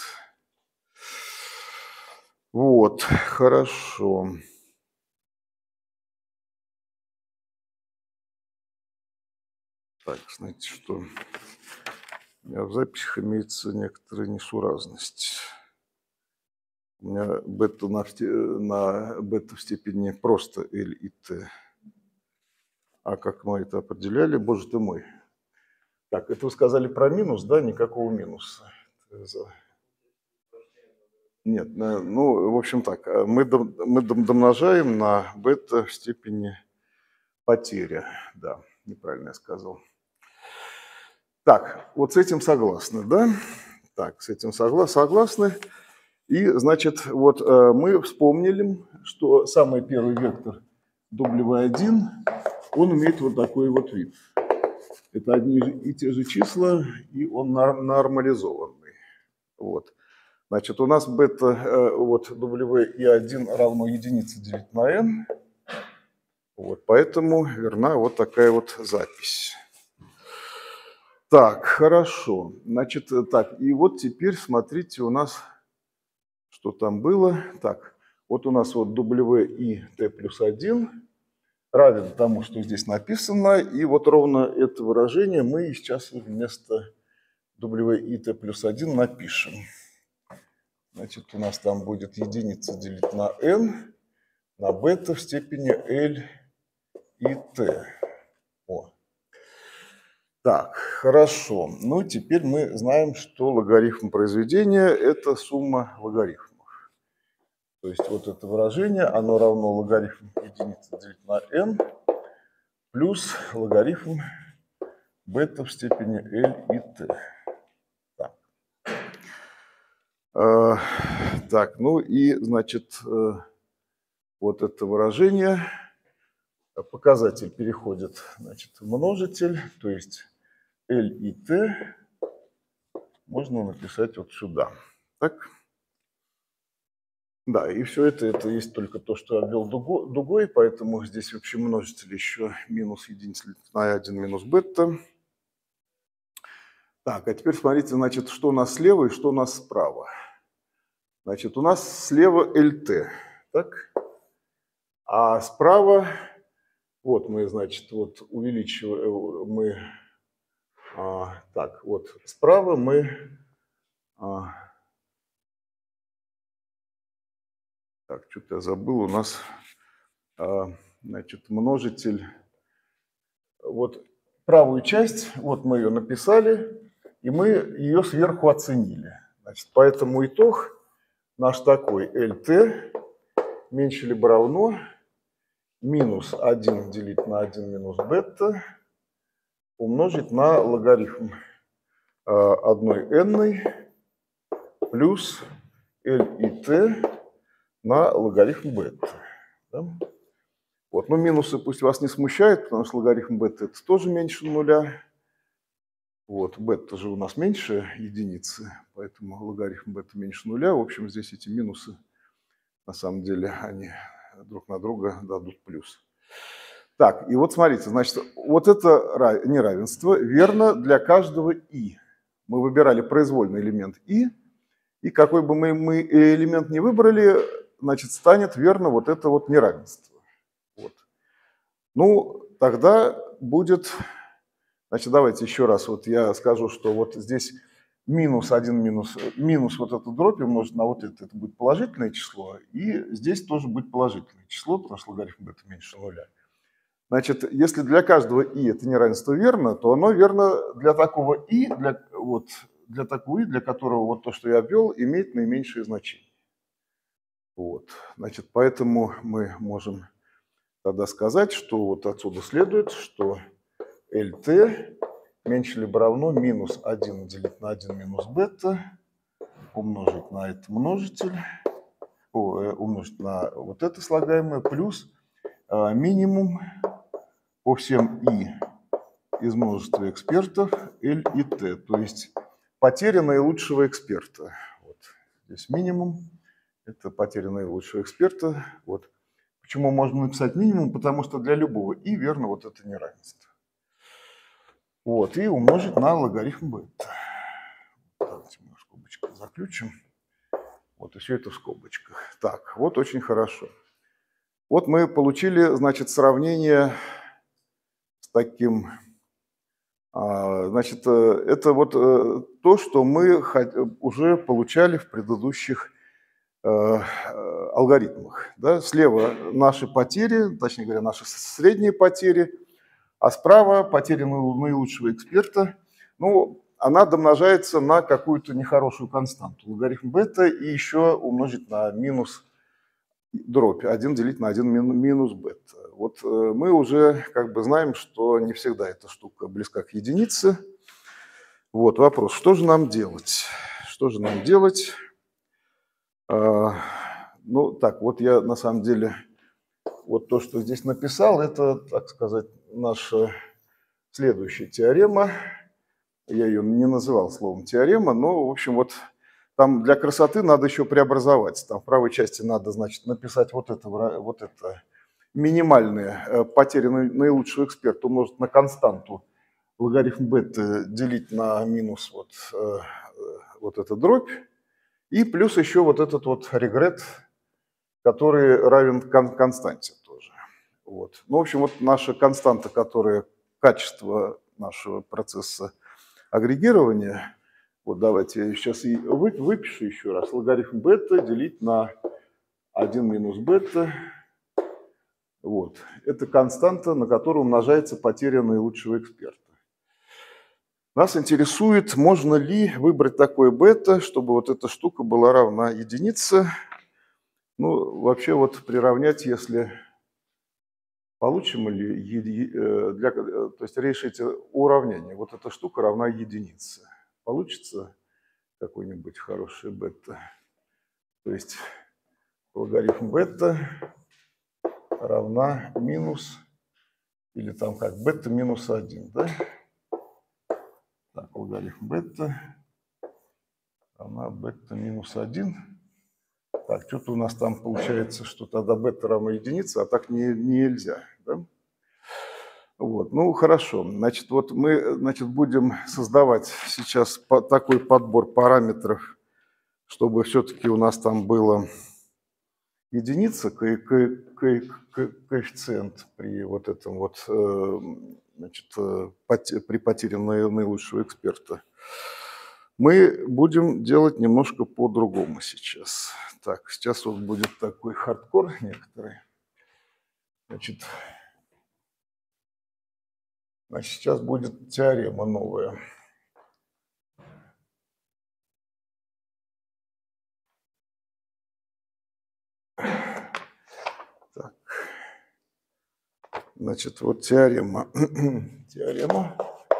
Вот, хорошо. Так, знаете что? У меня в записях имеется некоторая несуразность. У меня бета на, на бета в степени просто L и T. А как мы это определяли, боже ты мой. Так, это вы сказали про минус, да? Никакого минуса. Нет, ну, в общем так, мы, мы домножаем на бета в степени потери. Да, неправильно я сказал. Так, вот с этим согласны, да? Так, с этим согласны. согласны. И, значит, вот мы вспомнили, что самый первый вектор дабл ю один, он имеет вот такой вот вид. Это одни и те же числа, и он нормализованный. Вот. Значит, у нас бета, вот, дабл ю и один равно единице делить на n. Вот, поэтому верна вот такая вот запись. Так, хорошо. Значит, так, и вот теперь смотрите, у нас, что там было. Так, вот у нас вот дабл ю и t плюс один равен тому, что здесь написано. И вот ровно это выражение мы сейчас вместо дабл ю и t плюс один напишем. Значит, у нас там будет единица делить на n, на бета в степени L и t. О. Так, хорошо. Ну, теперь мы знаем, что логарифм произведения – это сумма логарифмов. То есть вот это выражение, оно равно логарифм единицы делить на n плюс логарифм бета в степени L и t. Так. Э, так, ну и, значит, э, вот это выражение, показатель переходит, значит, в множитель, то есть L и t можно написать вот сюда. Так? Да, и все это, это есть только то, что я обвел дугой, поэтому здесь вообще множитель еще минус единица на один минус бета. Так, а теперь смотрите, значит, что у нас слева и что у нас справа. Значит, у нас слева эл ти, так? А справа, вот мы, значит, вот увеличиваем, мы, а, так, вот справа мы, а, так, что-то я забыл, у нас, а, значит, множитель, вот правую часть, вот мы ее написали, и мы ее сверху оценили. Значит, поэтому итог наш такой: эл ти меньше либо равно минус один делить на один минус бета умножить на логарифм одной n плюс L и t на логарифм бета. Да? Вот. Но минусы пусть вас не смущают, потому что логарифм бета это тоже меньше нуля. Вот. Бета же у нас меньше единицы, поэтому логарифм бета меньше нуля. В общем, здесь эти минусы, на самом деле, они друг на друга дадут плюс. Так, и вот смотрите, значит, вот это неравенство верно для каждого и. Мы выбирали произвольный элемент и, и какой бы мы, мы элемент не выбрали, значит, станет верно вот это вот неравенство. Вот. Ну, тогда будет, значит, давайте еще раз, вот я скажу, что вот здесь минус один минус, минус вот эту дробь умножить на вот это, это будет положительное число, и здесь тоже будет положительное число, потому что логарифм бета меньше нуля. Значит, если для каждого и это неравенство верно, то оно верно для такого и, для, вот, для такого и, для которого вот то, что я обвел, имеет наименьшее значение. Вот. Значит, поэтому мы можем тогда сказать, что вот отсюда следует, что эл ти меньше либо равно минус один делить на один минус бета умножить на это множитель, умножить на вот это слагаемое, плюс а, минимум по всем и из множества экспертов L и T, то есть потеря наилучшего эксперта. Вот здесь минимум, это потеря наилучшего эксперта. Вот. Почему можно написать минимум? Потому что для любого и верно вот это неравенство. Вот, и умножить на логарифм бета. скобочки заключим. Вот, и все это в скобочках. Так, вот очень хорошо. Вот мы получили, значит, сравнение с таким... Значит, это вот то, что мы уже получали в предыдущих алгоритмах. Да? Слева наши потери, точнее говоря, наши средние потери, а справа потери наилучшего эксперта. Ну, она домножается на какую-то нехорошую константу, логарифм бета, и еще умножить на минус дробь, один делить на один минус бета. Вот мы уже как бы знаем, что не всегда эта штука близка к единице. Вот вопрос, что же нам делать? Что же нам делать? А, ну, так, вот я на самом деле, вот то, что здесь написал, это, так сказать, наша следующая теорема. Я ее не называл словом теорема, но, в общем, вот там для красоты надо еще преобразовать. Там в правой части надо, значит, написать вот это, вот это минимальные потери наилучшего эксперта умножить на константу логарифм бета делить на минус вот, вот эта дробь. И плюс еще вот этот вот регрет, который равен кон константе тоже. Вот. Ну, в общем, вот наша константа, которая качество нашего процесса агрегирования. Вот давайте я сейчас и выпишу еще раз. Логарифм бета делить на один минус бета. Вот. Это константа, на которую умножается потеря наилучшего эксперта. Нас интересует, можно ли выбрать такое бета, чтобы вот эта штука была равна единице. Ну, вообще вот приравнять, если получим ли, для, то есть решить уравнение, вот эта штука равна единице. Получится какой-нибудь хороший бета. То есть логарифм бета равна минус, или там как, бета минус один, да? Так, логарифм бета равна бета минус один. Так, что-то у нас там получается, что тогда бета равна единице, а так не, нельзя, да? Вот, ну хорошо, значит, вот мы, значит, будем создавать сейчас по, такой подбор параметров, чтобы все-таки у нас там было единица, ко, ко, ко, ко, коэффициент при вот этом вот, значит, при потере наилучшего эксперта. Мы будем делать немножко по-другому сейчас. Так, сейчас вот будет такой хардкор некоторый. Значит, значит сейчас будет теорема новая. Так. Значит, вот теорема. Теорема.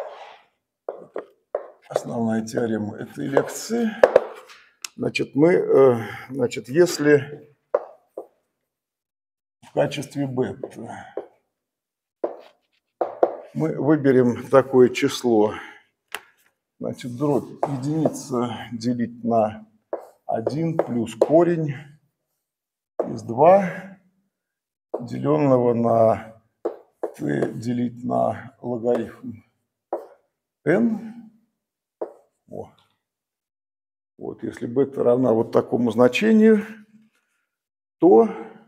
Основная теорема этой лекции. Значит, мы, значит, если в качестве бета мы выберем такое число, значит, дробь единица делить на один плюс корень из два, деленного на t делить на логарифм n. О. Вот, если бета равна вот такому значению, то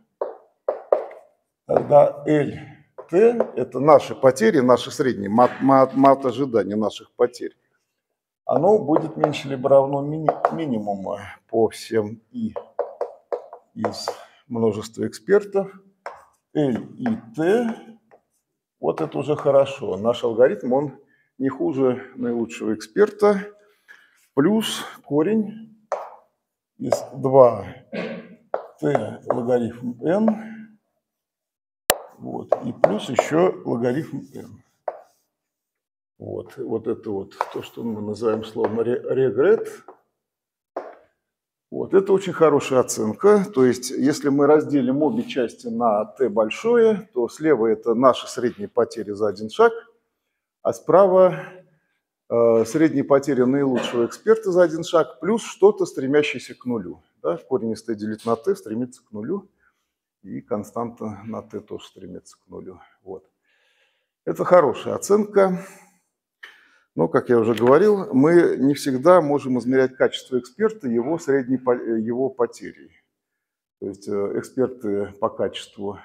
тогда L T – это наши потери, наши средние, мат, мат, мат ожидания наших потерь. Оно будет меньше либо равно мини, минимуму по всем I из множества экспертов. L и T, вот это уже хорошо. Наш алгоритм, он не хуже наилучшего эксперта, плюс корень из два t логарифм n, вот, и плюс еще логарифм n. Вот, вот это вот то, что мы называем словом регрет. Вот, это очень хорошая оценка. То есть, если мы разделим обе части на t большое, то слева это наши средние потери за один шаг, а справа э, средние потери наилучшего эксперта за один шаг, плюс что-то, стремящееся к нулю. Да? Корень из t делить на t стремится к нулю, и константа на t тоже стремится к нулю. Вот. Это хорошая оценка. Но, как я уже говорил, мы не всегда можем измерять качество эксперта его средней его потерей. То есть эксперты по качеству,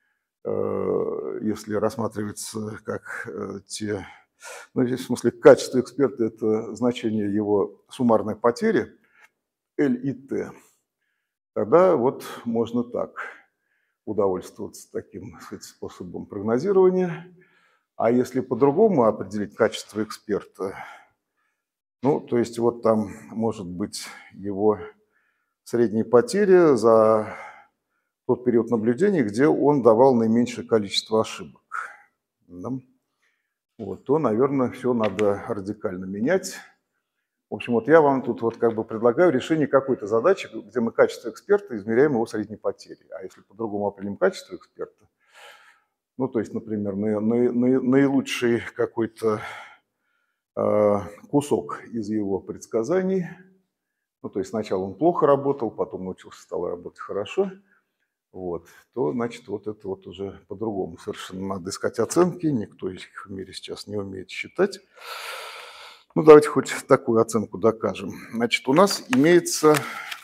если рассматривается как те, ну, в смысле, качество эксперта – это значение его суммарной потери, L и T, тогда вот можно так удовольствоваться таким, так сказать, способом прогнозирования. А если по-другому определить качество эксперта, ну, то есть вот там может быть его средняя потеря за тот период наблюдения, где он давал наименьшее количество ошибок. Да? Вот, то, наверное, все надо радикально менять. В общем, вот я вам тут вот как бы предлагаю решение какой-то задачи, где мы качество эксперта измеряем его средней потерей. А если по-другому определим качество эксперта, ну, то есть, например, на, на, на, наилучший какой-то э, кусок из его предсказаний, ну, то есть сначала он плохо работал, потом научился, стал работать хорошо, вот, то, значит, вот это вот уже по-другому совершенно надо искать оценки, никто их в мире сейчас не умеет считать. Ну, давайте хоть такую оценку докажем. Значит, у нас имеется...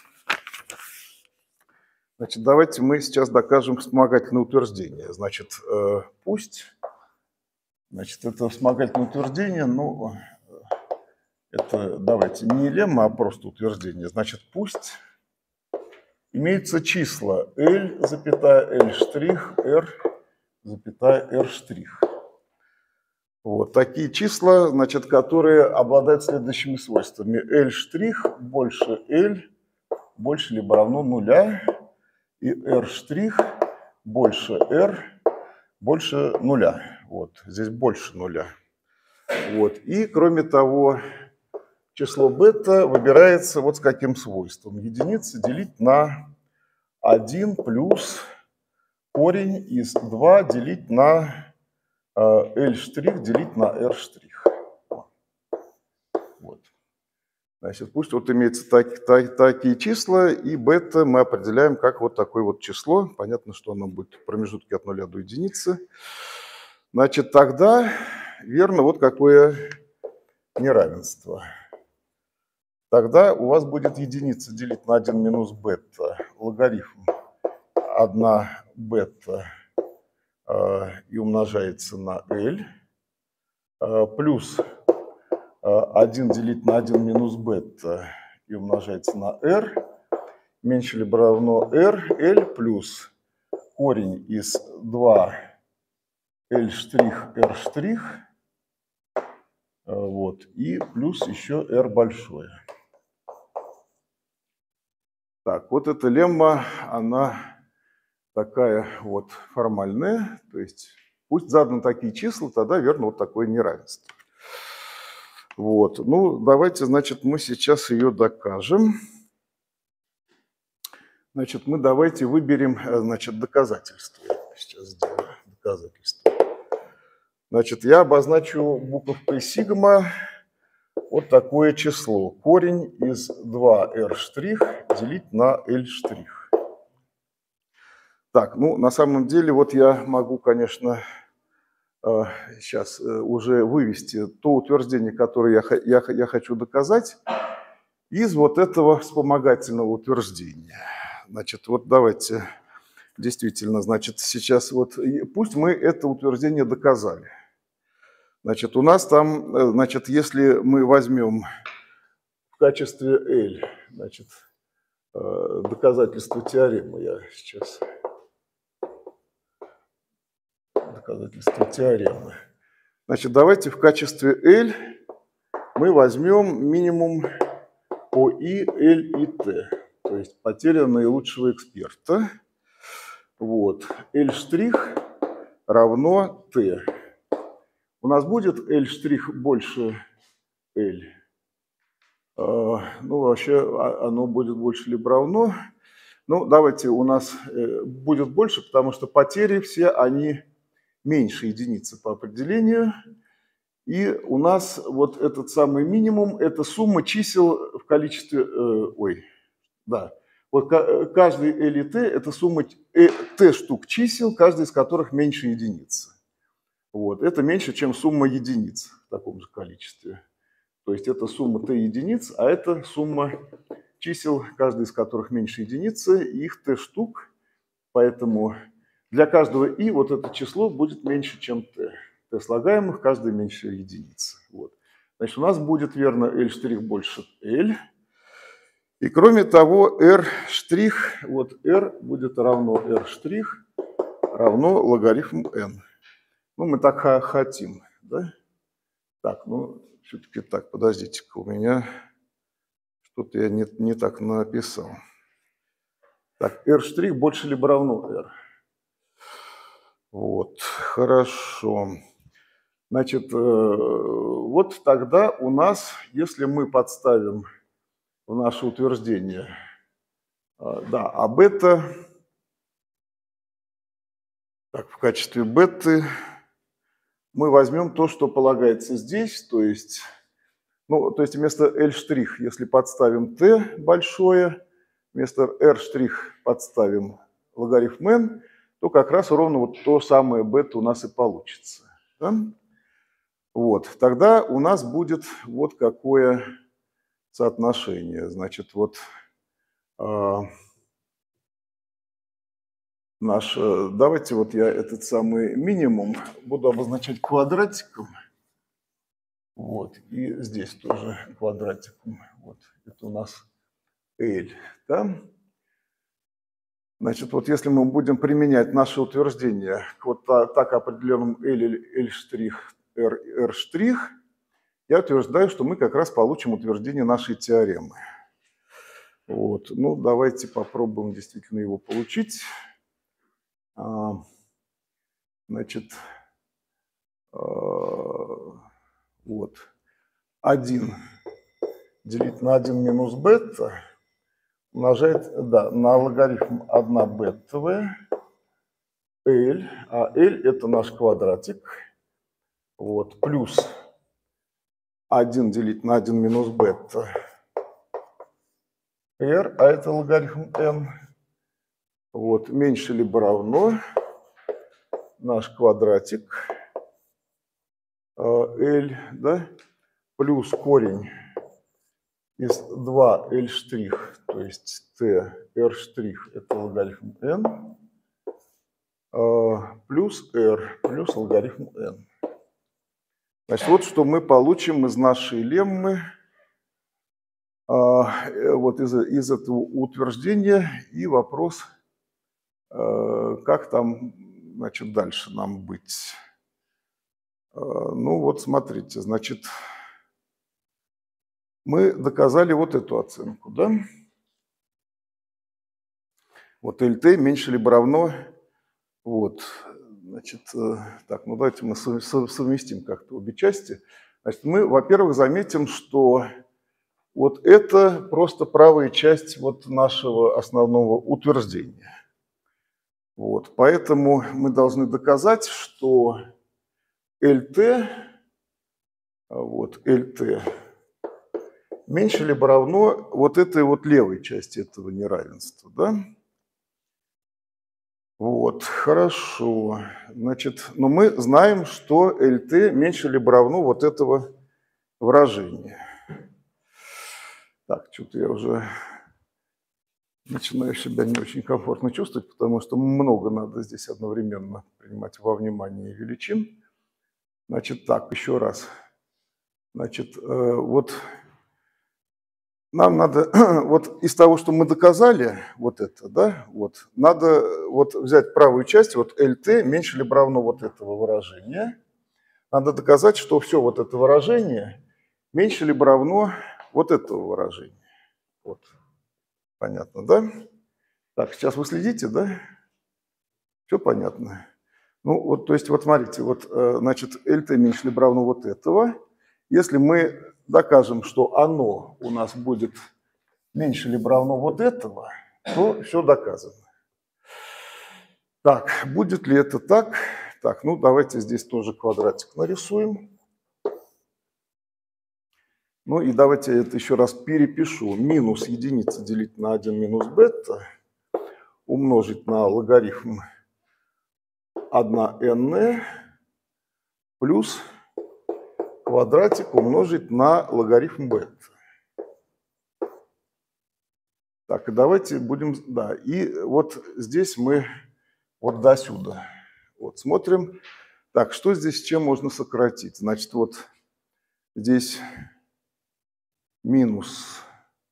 Значит, давайте мы сейчас докажем вспомогательное утверждение. Значит, э, пусть... Значит, это вспомогательное утверждение, ну, это, давайте, не лемма, а просто утверждение. Значит, пусть имеются числа L, L', R, R'. Вот такие числа, значит, которые обладают следующими свойствами. L' больше L, больше либо равно нуля, и R' больше R, больше нуля. Вот, здесь больше нуля. Вот, и кроме того, число бета выбирается вот с каким свойством. Единица делить на один плюс корень из два делить на L' делить на R'. Вот. Значит, пусть вот имеются так, так, такие числа, и бета мы определяем как вот такое вот число. Понятно, что оно будет в промежутке от нуля до единицы. Значит, тогда верно вот какое неравенство. Тогда у вас будет единица делить на один минус бета, логарифм один бета и умножается на L, плюс один делить на один минус бета и умножается на R, меньше либо равно R, L плюс корень из два L', R', вот, и плюс еще R большое. Так, вот эта лемма, она такая вот формальная, то есть пусть заданы такие числа, тогда верно вот такое неравенство. Вот, ну давайте, значит, мы сейчас ее докажем. Значит, мы давайте выберем, значит, доказательство. Сейчас сделаю доказательство. Значит, я обозначу буковкой сигма вот такое число. Корень из два R' делить на L'. Так, ну, на самом деле, вот я могу, конечно, сейчас уже вывести то утверждение, которое я, я, я хочу доказать, из вот этого вспомогательного утверждения. Значит, вот давайте, действительно, значит, сейчас вот, пусть мы это утверждение доказали. Значит, у нас там, значит, если мы возьмем в качестве L, значит, доказательство теоремы, я сейчас... Доказательство теоремы. Значит, давайте в качестве L мы возьмем минимум по I, L и T, то есть потеря наилучшего эксперта. Вот. L' равно T. У нас будет L' больше L. Ну, вообще оно будет больше либо равно. Ну, давайте у нас будет больше, потому что потери все, они меньше единицы по определению. И у нас вот этот самый минимум, это сумма чисел в количестве, э, ой, да, вот каждый L и T, это сумма T штук чисел, каждый из которых меньше единицы. Вот. Это меньше, чем сумма единиц в таком же количестве. То есть это сумма t единиц, а это сумма чисел, каждый из которых меньше единицы, и их t штук. Поэтому для каждого i вот это число будет меньше, чем t. t слагаемых, каждый меньше единицы. Вот. Значит, у нас будет, верно, L' больше L. И кроме того, R', вот R будет равно R' равно логарифм n. Ну, мы так хотим, да? Так, ну, все-таки так, подождите-ка, у меня что-то я не, не так написал. Так, R' больше либо равно R. Вот, хорошо. Значит, вот тогда у нас, если мы подставим в наше утверждение, да, а бета, так, в качестве беты мы возьмем то, что полагается здесь, то есть, ну, то есть вместо L', если подставим t большое, вместо R' подставим логарифм n, то как раз ровно вот то самое бета у нас и получится. Да? Вот, тогда у нас будет вот какое соотношение. Значит, вот э, наш, давайте вот я этот самый минимум буду обозначать квадратиком. Вот, и здесь тоже квадратиком. Вот, это у нас L, да? Значит, вот если мы будем применять наше утверждение к вот так определенным L, L', R, R', я утверждаю, что мы как раз получим утверждение нашей теоремы. Вот, ну, давайте попробуем действительно его получить. А, значит, а, вот, один делить на один минус бета умножает, да, на логарифм одна бетовая, L, а L это наш квадратик, вот, плюс один делить на один минус бета, R, а это логарифм n, вот, меньше либо равно наш квадратик, L, да, плюс корень из два L', то есть t, R' это логарифм n, плюс r, плюс логарифм n. Значит, вот что мы получим из нашей леммы, вот из, из этого утверждения, и вопрос, как там, значит, дальше нам быть. Ну вот смотрите, значит, мы доказали вот эту оценку, да? Вот Lt меньше либо равно, вот, значит, так, ну давайте мы совместим как-то обе части. Значит, мы, во-первых, заметим, что вот это просто правая часть вот нашего основного утверждения. Вот, поэтому мы должны доказать, что Lt, вот, Lt меньше либо равно вот этой вот левой части этого неравенства, да? Вот, хорошо. Значит, но мы знаем, что Lt меньше либо равно вот этого выражения. Так, что-то я уже начинаю себя не очень комфортно чувствовать, потому что много надо здесь одновременно принимать во внимание величин. Значит, так, еще раз. Значит, вот нам надо, вот из того, что мы доказали, вот это, да, вот, надо вот взять правую часть, вот Lt меньше либо равно вот этого выражения. Надо доказать, что все вот это выражение меньше либо равно вот этого выражения. Вот, понятно, да? Так, сейчас вы следите, да? Все понятно. Ну, вот, то есть, вот смотрите, вот, значит, Lt меньше либо равно вот этого. Если мы докажем, что оно у нас будет меньше либо равно вот этого, то все доказано. Так, будет ли это так? Так, ну давайте здесь тоже квадратик нарисуем. Ну и давайте я это еще раз перепишу. Минус единица делить на один минус бета умножить на логарифм одна эн плюс квадратик умножить на логарифм бета. Так, и давайте будем... Да, и вот здесь мы вот до сюда. Вот смотрим. Так, что здесь с чем можно сократить? Значит, вот здесь минус...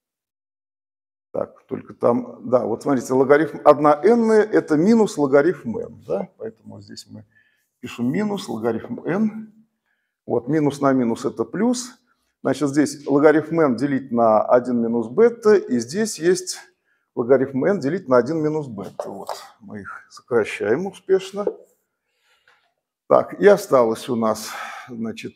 Так, только там, да, вот смотрите, логарифм один эн это минус логарифм n, да, поэтому здесь мы пишем минус логарифм n, вот минус на минус это плюс, значит здесь логарифм n делить на один минус бета, и здесь есть логарифм n делить на один минус бета, вот, мы их сокращаем успешно. Так, и осталось у нас, значит,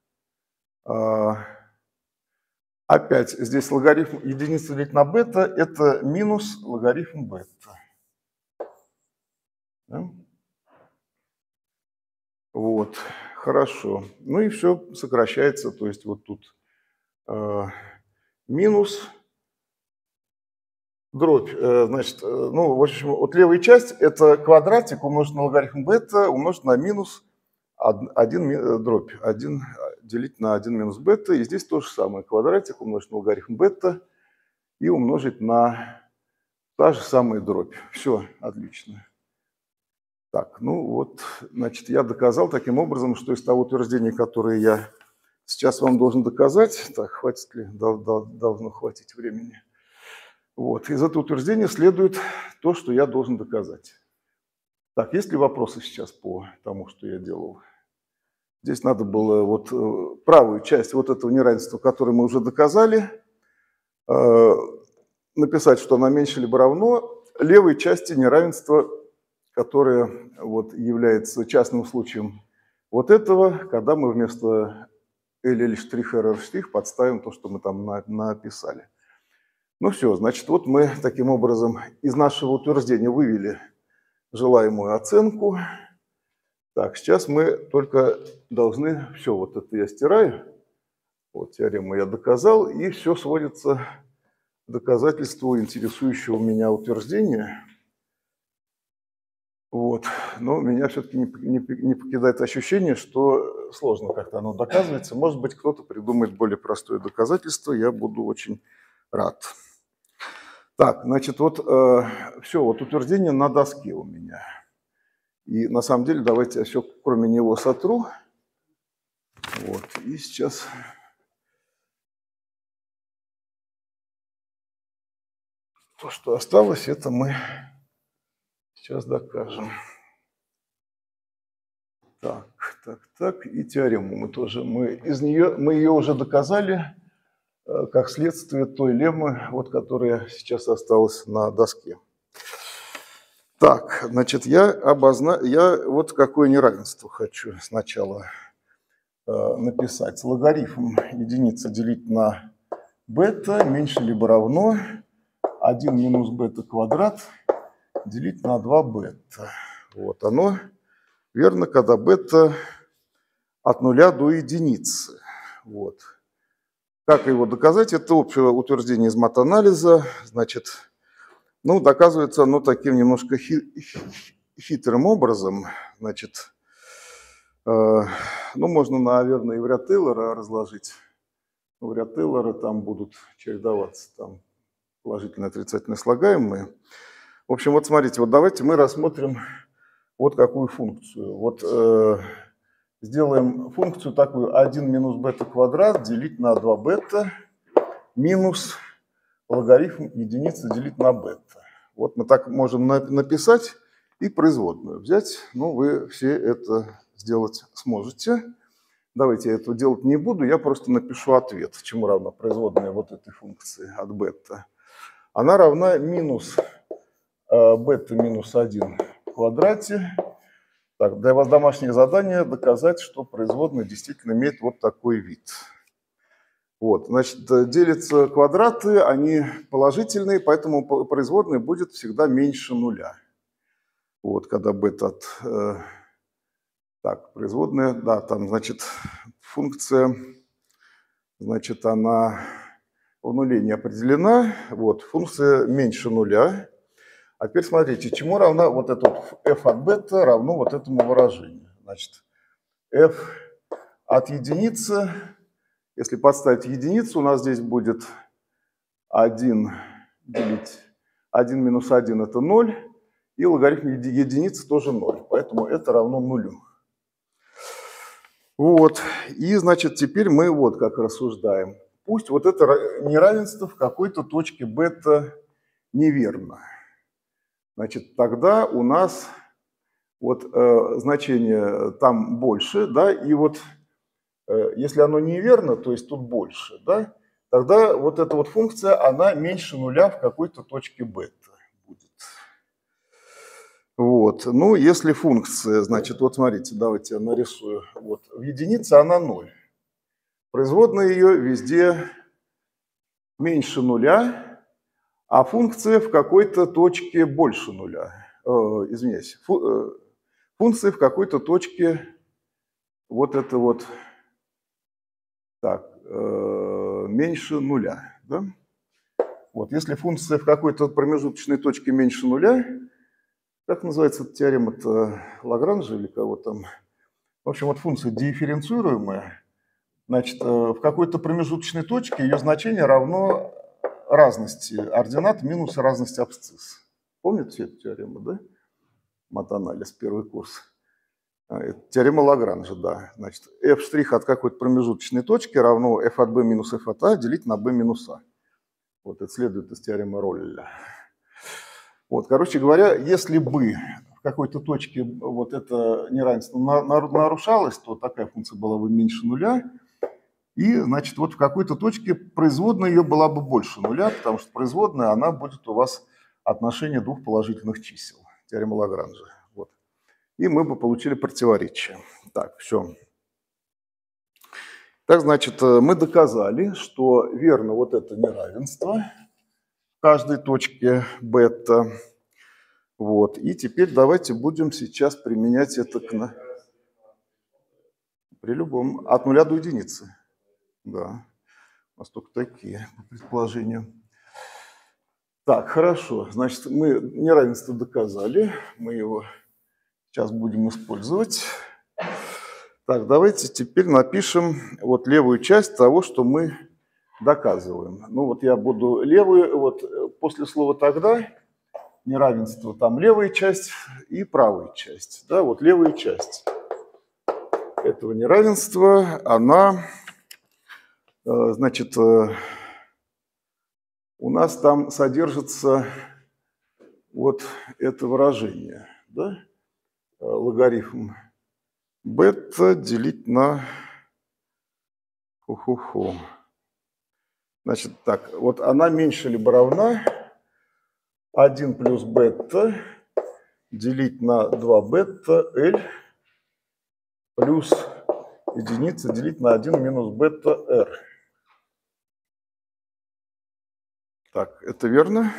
опять здесь логарифм единицы делить на бета – это минус логарифм бета. Да? Вот, хорошо. Ну и все сокращается, то есть вот тут э, минус дробь. Э, значит, э, ну, в общем, вот левая часть – это квадратик умножить на логарифм бета умножить на минус один дробь, один делить на один минус бета. И здесь то же самое. Квадратик умножить на логарифм бета и умножить на та же самая дробь. Все, отлично. Так, ну вот, значит, я доказал таким образом, что из того утверждения, которое я сейчас вам должен доказать, так, хватит ли, должно хватить времени. Вот, из этого утверждения следует то, что я должен доказать. Так, есть ли вопросы сейчас по тому, что я делал? Здесь надо было вот правую часть вот этого неравенства, которое мы уже доказали, написать, что она меньше либо равно левой части неравенства, которое вот является частным случаем вот этого, когда мы вместо L, L', R, R' подставим то, что мы там на, написали. Ну все, значит, вот мы таким образом из нашего утверждения вывели желаемую оценку. Так, сейчас мы только должны... Все, вот это я стираю. Вот теорему я доказал, и все сводится к доказательству интересующего меня утверждения. Вот. Но меня все-таки не, не, не покидает ощущение, что сложно как-то оно доказывается. Может быть, кто-то придумает более простое доказательство, я буду очень рад. Так, значит, вот э, все, вот утверждение на доске у меня. И на самом деле давайте я все кроме него сотру. Вот, и сейчас... То, что осталось, это мы сейчас докажем. Так, так, так, и теорему мы тоже, мы из нее, мы ее уже доказали, как следствие той леммы, вот, которая сейчас осталась на доске. Так, значит, я обозна... я вот какое неравенство хочу сначала э, написать. Логарифм единицы делить на бета меньше либо равно один минус бета квадрат делить на два бета. Вот оно верно, когда бета от нуля до единицы. Вот. Как его доказать? Это общее утверждение из матанализа. Значит, ну, доказывается оно таким немножко хитрым образом. Значит, э, ну, можно, наверное, и вариант Тейлора разложить. Вариант Тейлора там будут чередоваться там положительные и отрицательные слагаемые. В общем, вот смотрите, вот давайте мы рассмотрим вот какую функцию. Вот э, сделаем функцию такую один минус бета квадрат делить на два бета минус логарифм единицы делить на бета. Вот мы так можем написать и производную взять. Ну, вы все это сделать сможете. Давайте я этого делать не буду, я просто напишу ответ, чему равна производная вот этой функции от бета. Она равна минус э, бета минус один в квадрате. Так, для вас домашнее задание доказать, что производная действительно имеет вот такой вид. Вот, значит, делятся квадраты, они положительные, поэтому производная будет всегда меньше нуля. Вот, когда бета от... Э, так, производная, да, там, значит, функция, значит, она в нуле не определена. Вот, функция меньше нуля. А теперь смотрите, чему равна вот это вот f от бета равно вот этому выражению. Значит, f от единицы, если подставить единицу, у нас здесь будет один делить один минус один это ноль, и логарифм единицы тоже ноль, поэтому это равно нулю. Вот, и значит теперь мы вот как рассуждаем. Пусть вот это неравенство в какой-то точке бета неверно. Значит, тогда у нас вот э, значение там больше, да, и вот э, если оно неверно, то есть тут больше, да, тогда вот эта вот функция, она меньше нуля в какой-то точке бета будет. Вот, ну, если функция, значит, вот смотрите, давайте я нарисую, вот, в единице она ноль. Производная ее везде меньше нуля, а функция в какой-то точке больше нуля. Э, извиняюсь, фу, э, функция в какой-то точке вот это вот так, э, меньше нуля. Да? Вот, если функция в какой-то промежуточной точке меньше нуля, как называется эта теорема-то, Лагранжа или кого там? В общем, вот функция дифференцируемая, значит, в какой-то промежуточной точке ее значение равно разности ординат минус разность абсцисс. Помните эту теорему, да? Матанализ, первый курс. Это теорема Лагранжа, да. Значит, f' от какой-то промежуточной точки равно f от b минус f от a делить на b минус a. Вот это следует из теоремы Ролля. Вот, короче говоря, если бы в какой-то точке вот это неравенство нарушалось, то такая функция была бы меньше нуля. И, значит, вот в какой-то точке производная ее была бы больше нуля, потому что производная, она будет у вас отношение двух положительных чисел. Теорема Лагранжа. Вот. И мы бы получили противоречие. Так, все. Так, значит, мы доказали, что верно вот это неравенство в каждой точке бета. Вот. И теперь давайте будем сейчас применять это к... При любом. От нуля до единицы. Да. У нас только такие по предположению. Так, хорошо. Значит, мы неравенство доказали. Мы его сейчас будем использовать. Так, давайте теперь напишем вот левую часть того, что мы доказываем. Ну вот я буду левую, вот после слова «тогда» неравенство, там левая часть и правая часть. Да, вот левая часть этого неравенства, она, значит, у нас там содержится вот это выражение, да, логарифм бета делить на ху-ху-ху. Значит, так, вот она меньше либо равна один плюс бета делить на два бета L плюс единица делить на один минус бета R. Так, это верно?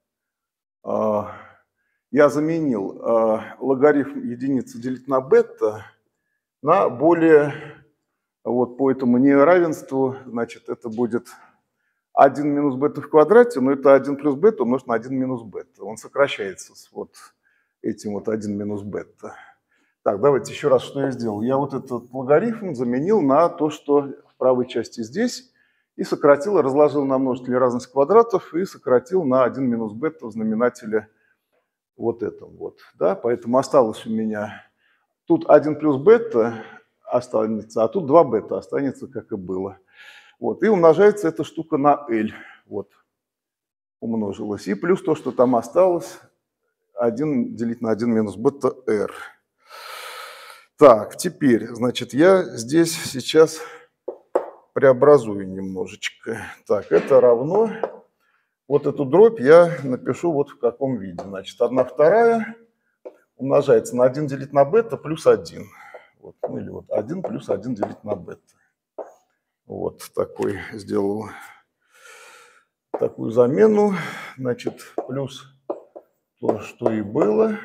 Я заменил логарифм единицы делить на бета на более, вот по этому неравенству, значит, это будет один минус бета в квадрате, но это один плюс бета умножить на один минус бета. Он сокращается с вот этим вот один минус бета. Так, давайте еще раз, что я сделал. Я вот этот логарифм заменил на то, что в правой части здесь, и сократил, разложил на множители разность квадратов и сократил на один минус бета в знаменателе вот этом вот. Да? Поэтому осталось у меня тут один плюс бета останется, а тут два бета останется, как и было. Вот, и умножается эта штука на L. Вот, умножилась. И плюс то, что там осталось, один делить на один минус бета R. Так, теперь, значит, я здесь сейчас преобразую немножечко. Так, это равно, вот эту дробь я напишу вот в каком виде. Значит, одна вторая умножается на один делить на бета плюс один. Вот, ну или вот один плюс один делить на бета. Вот такой сделал такую замену. Значит, плюс то, что и было.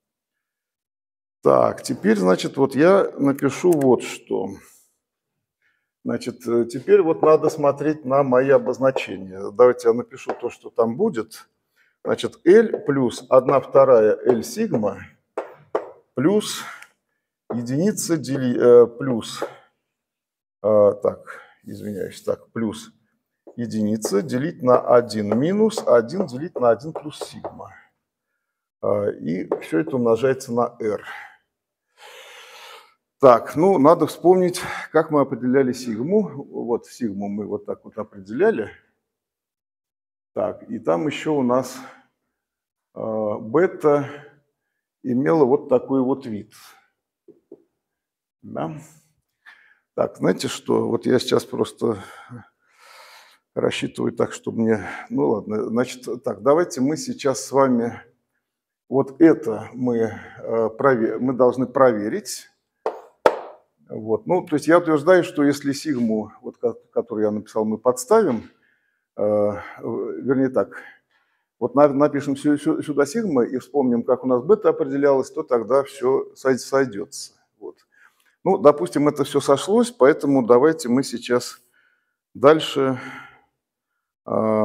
Так, теперь, значит, вот я напишу вот что. Значит, теперь вот надо смотреть на мои обозначения. Давайте я напишу то, что там будет. Значит, L плюс одна вторая L сигма плюс единица дели, э, плюс, э, так, извиняюсь, так, плюс единица делить на один минус один делить на один плюс сигма. Э, и все это умножается на r. Так, ну, надо вспомнить, как мы определяли сигму. Вот сигму мы вот так вот определяли. Так, и там еще у нас э, бета имела вот такой вот вид. Да? Так, знаете что, вот я сейчас просто рассчитываю так, чтобы мне... Ну ладно, значит, так, давайте мы сейчас с вами... Вот это мы, э, провер... мы должны проверить. Вот. Ну, то есть я утверждаю, что если сигму, вот, которую я написал, мы подставим, э, вернее так, вот напишем сюда сигма и вспомним, как у нас бета определялась, то тогда все сойдется. Вот. Ну, допустим, это все сошлось, поэтому давайте мы сейчас дальше... Э,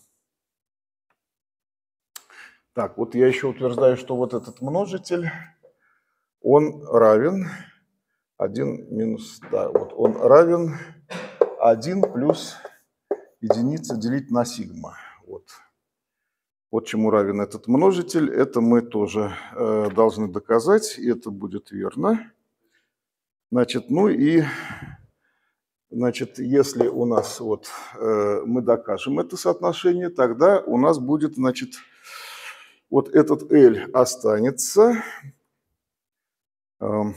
так, вот я еще утверждаю, что вот этот множитель, он равен... один минус, да, вот он равен один плюс единица делить на сигма. Вот. Вот чему равен этот множитель. Это мы тоже э, должны доказать, и это будет верно. Значит, ну и, значит, если у нас вот э, мы докажем это соотношение, тогда у нас будет, значит, вот этот L останется. Э,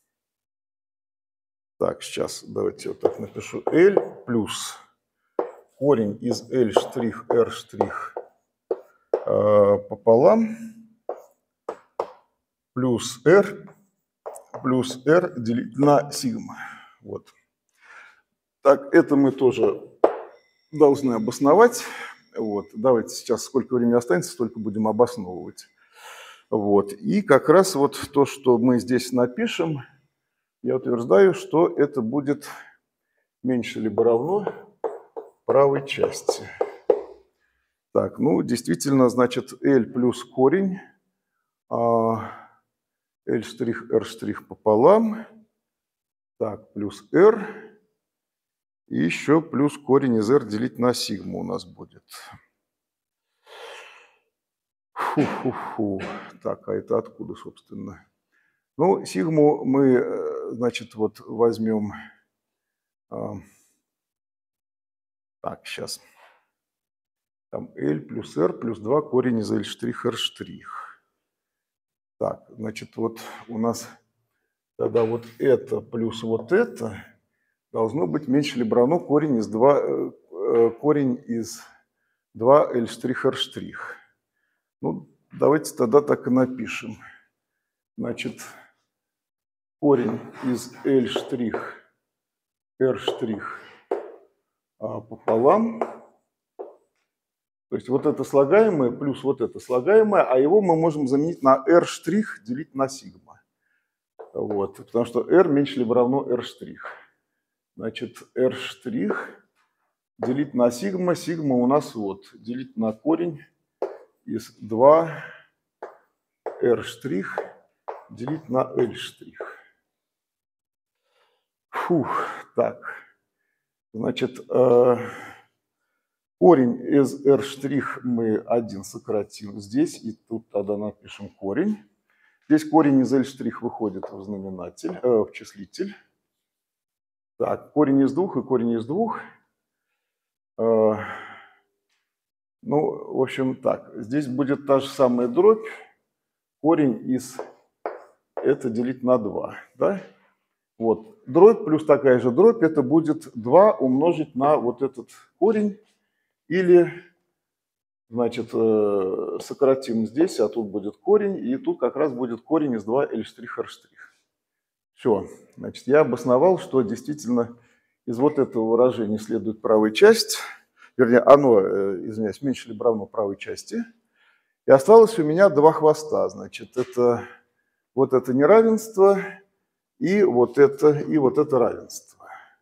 Так, сейчас давайте вот так напишу. L плюс корень из L штрих R штрих э, пополам плюс R плюс R делить на сигма. Вот. Так, это мы тоже должны обосновать. Вот. Давайте сейчас, сколько времени останется, столько будем обосновывать. Вот. И как раз вот то, что мы здесь напишем, я утверждаю, что это будет меньше либо равно правой части. Так, ну, действительно, значит, L плюс корень, а, L штрих, R штрих пополам, так, плюс R, и еще плюс корень из R делить на сигму у нас будет. Фу-фу-фу. Так, а это откуда, собственно? Ну, сигму мы, значит, вот возьмем... Так, сейчас. Там L плюс R плюс два корень из L штрих R штрих. Так, значит, вот у нас тогда вот это плюс вот это должно быть меньше либо равно корень из два, корень из два L штрих R штрих. Ну, давайте тогда так и напишем. Значит, корень из L штрих R штрих пополам. То есть вот это слагаемое плюс вот это слагаемое, а его мы можем заменить на R штрих делить на сигма. Вот, потому что R меньше либо равно R штрих. Значит, R штрих делить на сигма. Сигма у нас вот, делить на корень из два R штрих делить на L штрих. Фух, так. Значит, э, корень из R штрих мы один сократим здесь, и тут тогда напишем корень. Здесь корень из L штрих выходит в знаменатель, э, в числитель. Так, корень из двух и корень из двух. Э, ну, в общем, так, здесь будет та же самая дробь. Корень из это делить на два, да? Вот, дробь плюс такая же дробь, это будет два умножить на вот этот корень. Или, значит, сократим здесь, а тут будет корень, и тут как раз будет корень из два L штрих R штрих. Все, значит, я обосновал, что действительно из вот этого выражения следует правая часть, вернее, оно, извиняюсь, меньше либо равно правой части. И осталось у меня два хвоста, значит, это вот это неравенство и вот это, и вот это равенство.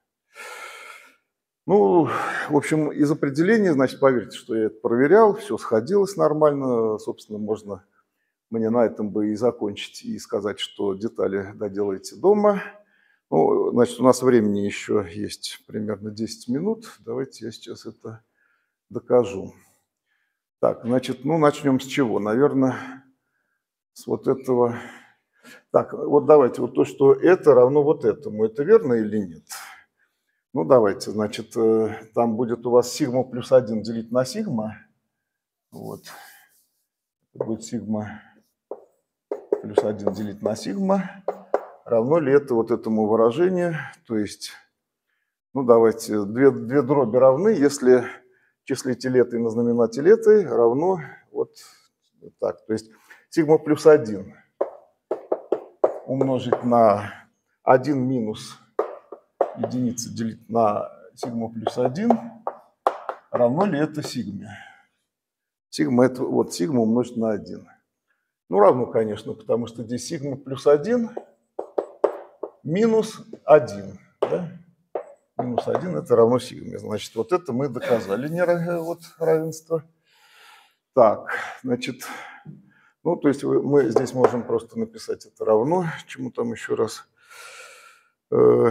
Ну, в общем, из определения, значит, поверьте, что я это проверял, все сходилось нормально, собственно, можно мне на этом бы и закончить, и сказать, что детали доделайте дома. Ну, значит, у нас времени еще есть примерно десять минут. Давайте я сейчас это докажу. Так, значит, ну, начнем с чего? Наверное, с вот этого. Так, вот давайте, вот то, что это равно вот этому, это верно или нет? Ну, давайте, значит, там будет у вас сигма плюс один делить на сигма. Вот. Это будет сигма плюс один делить на сигма. Равно ли это вот этому выражению? То есть, ну, давайте, две, две дроби равны, если числитель этой на знаменатель этой равно вот так. То есть сигма плюс один умножить на один минус единица делить на сигма плюс один, равно ли это сигме? Сигма это вот сигма умножить на один. Ну, равно, конечно, потому что здесь сигма плюс один минус один. Да? Минус один это равно сигме. Значит, вот это мы доказали не вот, равенство. Так, значит, ну, то есть мы здесь можем просто написать это равно. Чему там еще раз? Э,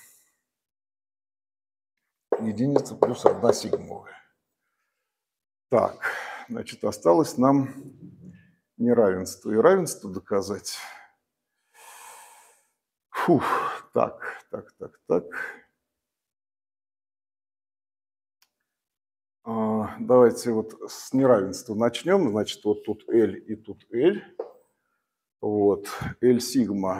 единица плюс одна сигмовая. Так, значит, осталось нам неравенство. И равенство доказать. Фух, так, так, так, так. А, давайте вот с неравенства начнем. Значит, вот тут L и тут L. Вот, L сигма.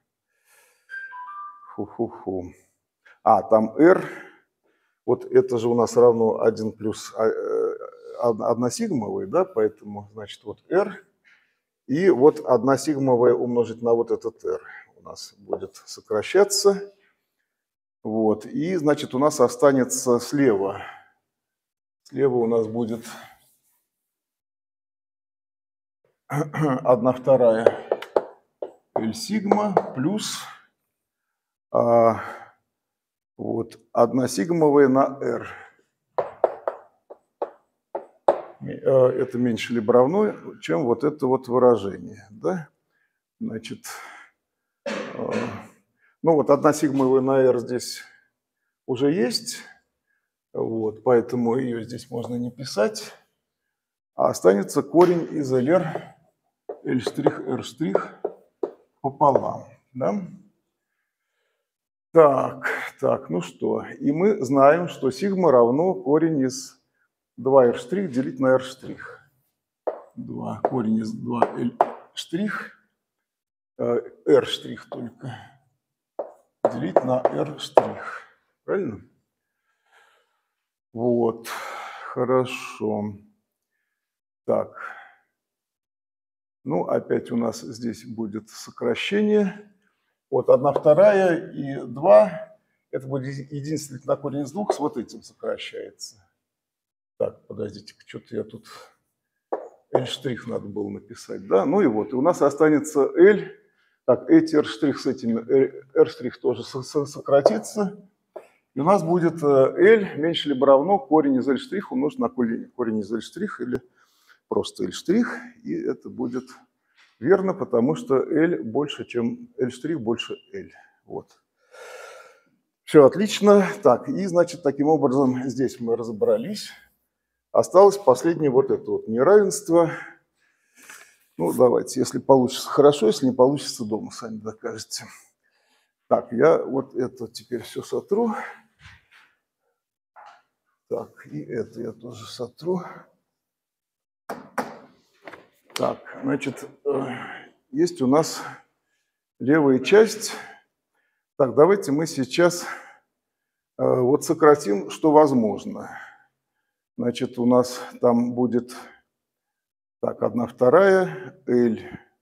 Фу-фу-фу. А, там R. Вот это же у нас равно один плюс одна сигмовая, да, поэтому, значит, вот R. И вот одна сигмовая умножить на вот этот R у нас будет сокращаться. Вот, и, значит, у нас останется слева. Слева у нас будет одна вторая L сигма плюс а, вот одна сигмовая на R. Это меньше либо равно, чем вот это вот выражение. Да? Значит, ну вот одна сигмовая на R здесь уже есть, вот, поэтому ее здесь можно не писать. А останется корень из L R, L', R' пополам. Да? Так, так, ну что, и мы знаем, что сигма равно корень из два R' делить на R'. два, корень из два L', R' только, делить на R'. Правильно? Вот, хорошо. Так, ну опять у нас здесь будет сокращение. Вот одна вторая и два, это будет единственный на корень из двух, с вот этим сокращается. Так, подождите, что-то я тут L' надо было написать, да? Ну и вот, и у нас останется L. Так, эти R' с этими, R' тоже сократится. И у нас будет L меньше либо равно корень из L' умножить на корень, корень из L' или просто L'. И это будет верно, потому что L больше, чем L' больше L. Вот. Все отлично. Так, и значит, таким образом здесь мы разобрались. Осталось последнее вот это вот неравенство. Ну, давайте, если получится, хорошо, если не получится, дома сами докажете. Так, я вот это теперь все сотру. Так, и это я тоже сотру. Так, значит, есть у нас левая часть. Так, давайте мы сейчас вот сократим, что возможно. Значит, у нас там будет, так, одна вторая, L.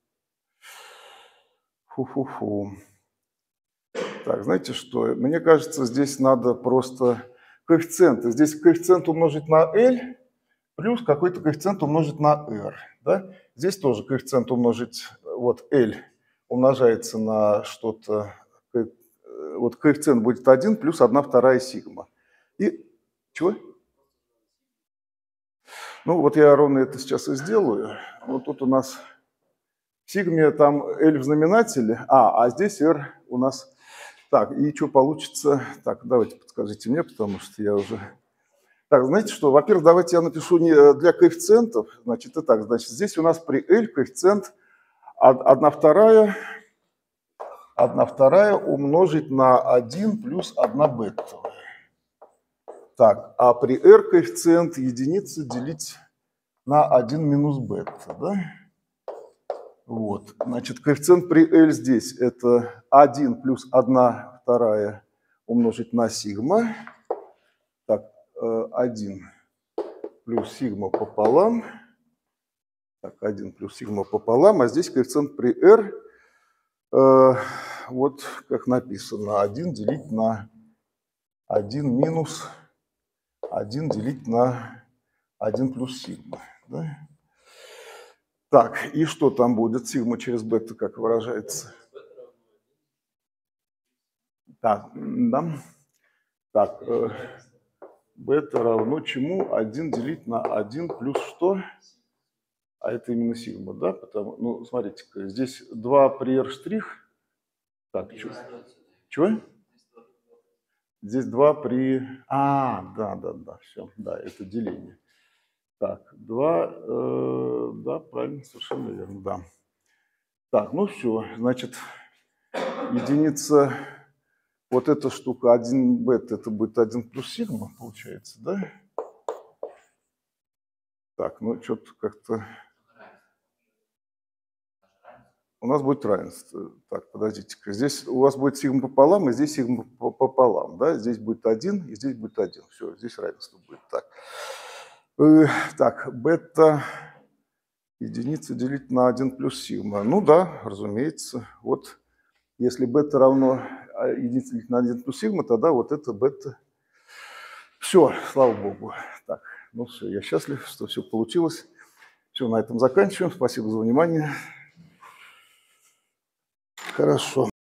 Фу-фу-фу. Так, знаете что, мне кажется, здесь надо просто коэффициенты. Здесь коэффициент умножить на L, плюс какой-то коэффициент умножить на R. Да? Здесь тоже коэффициент умножить, вот L умножается на что-то, вот коэффициент будет один плюс одна вторая сигма. И чего? Ну вот я ровно это сейчас и сделаю. Вот тут у нас В сигме там L в знаменателе, а, а здесь R у нас... Так, и что получится? Так, давайте подскажите мне, потому что я уже... Так, знаете что? Во-первых, давайте я напишу не для коэффициентов. Значит, и так, значит, здесь у нас при L коэффициент одна вторая, одна вторая умножить на один плюс одна бетовая. Так, а при R коэффициент единицы делить на один минус бета, да? Вот, значит, коэффициент при L здесь это один плюс одна вторая умножить на сигма. Так, один плюс сигма пополам. Так, один плюс сигма пополам, а здесь коэффициент при R, э, вот как написано, один делить на один минус один делить на один плюс сигма. Да? Так, и что там будет? Сигма через бета как выражается? Так, да. Так, э, бета равно чему? один делить на один плюс что? А это именно сигма, да? Потому, ну, смотрите, здесь два при R штрих. Так, чё? Чего? Здесь два при... А, да, да, да, все, да, это деление. Так, два, э, да, правильно, совершенно верно, да. Так, ну все, значит, единица, вот эта штука один бета, это будет один плюс сигма, получается, да? Так, ну что-то как-то... У нас будет равенство. Так, подождите-ка. Здесь у вас будет сигма пополам, и здесь сигма пополам, да? Здесь будет один, и здесь будет один. Все, здесь равенство будет. Так, э, так бета единица делить на один плюс сигма. Ну да, разумеется. Вот если бета равно единице делить на один плюс сигма, тогда вот это бета. Все, слава богу. Так, ну все, я счастлив, что все получилось. Все, на этом заканчиваем. Спасибо за внимание. Хорошо.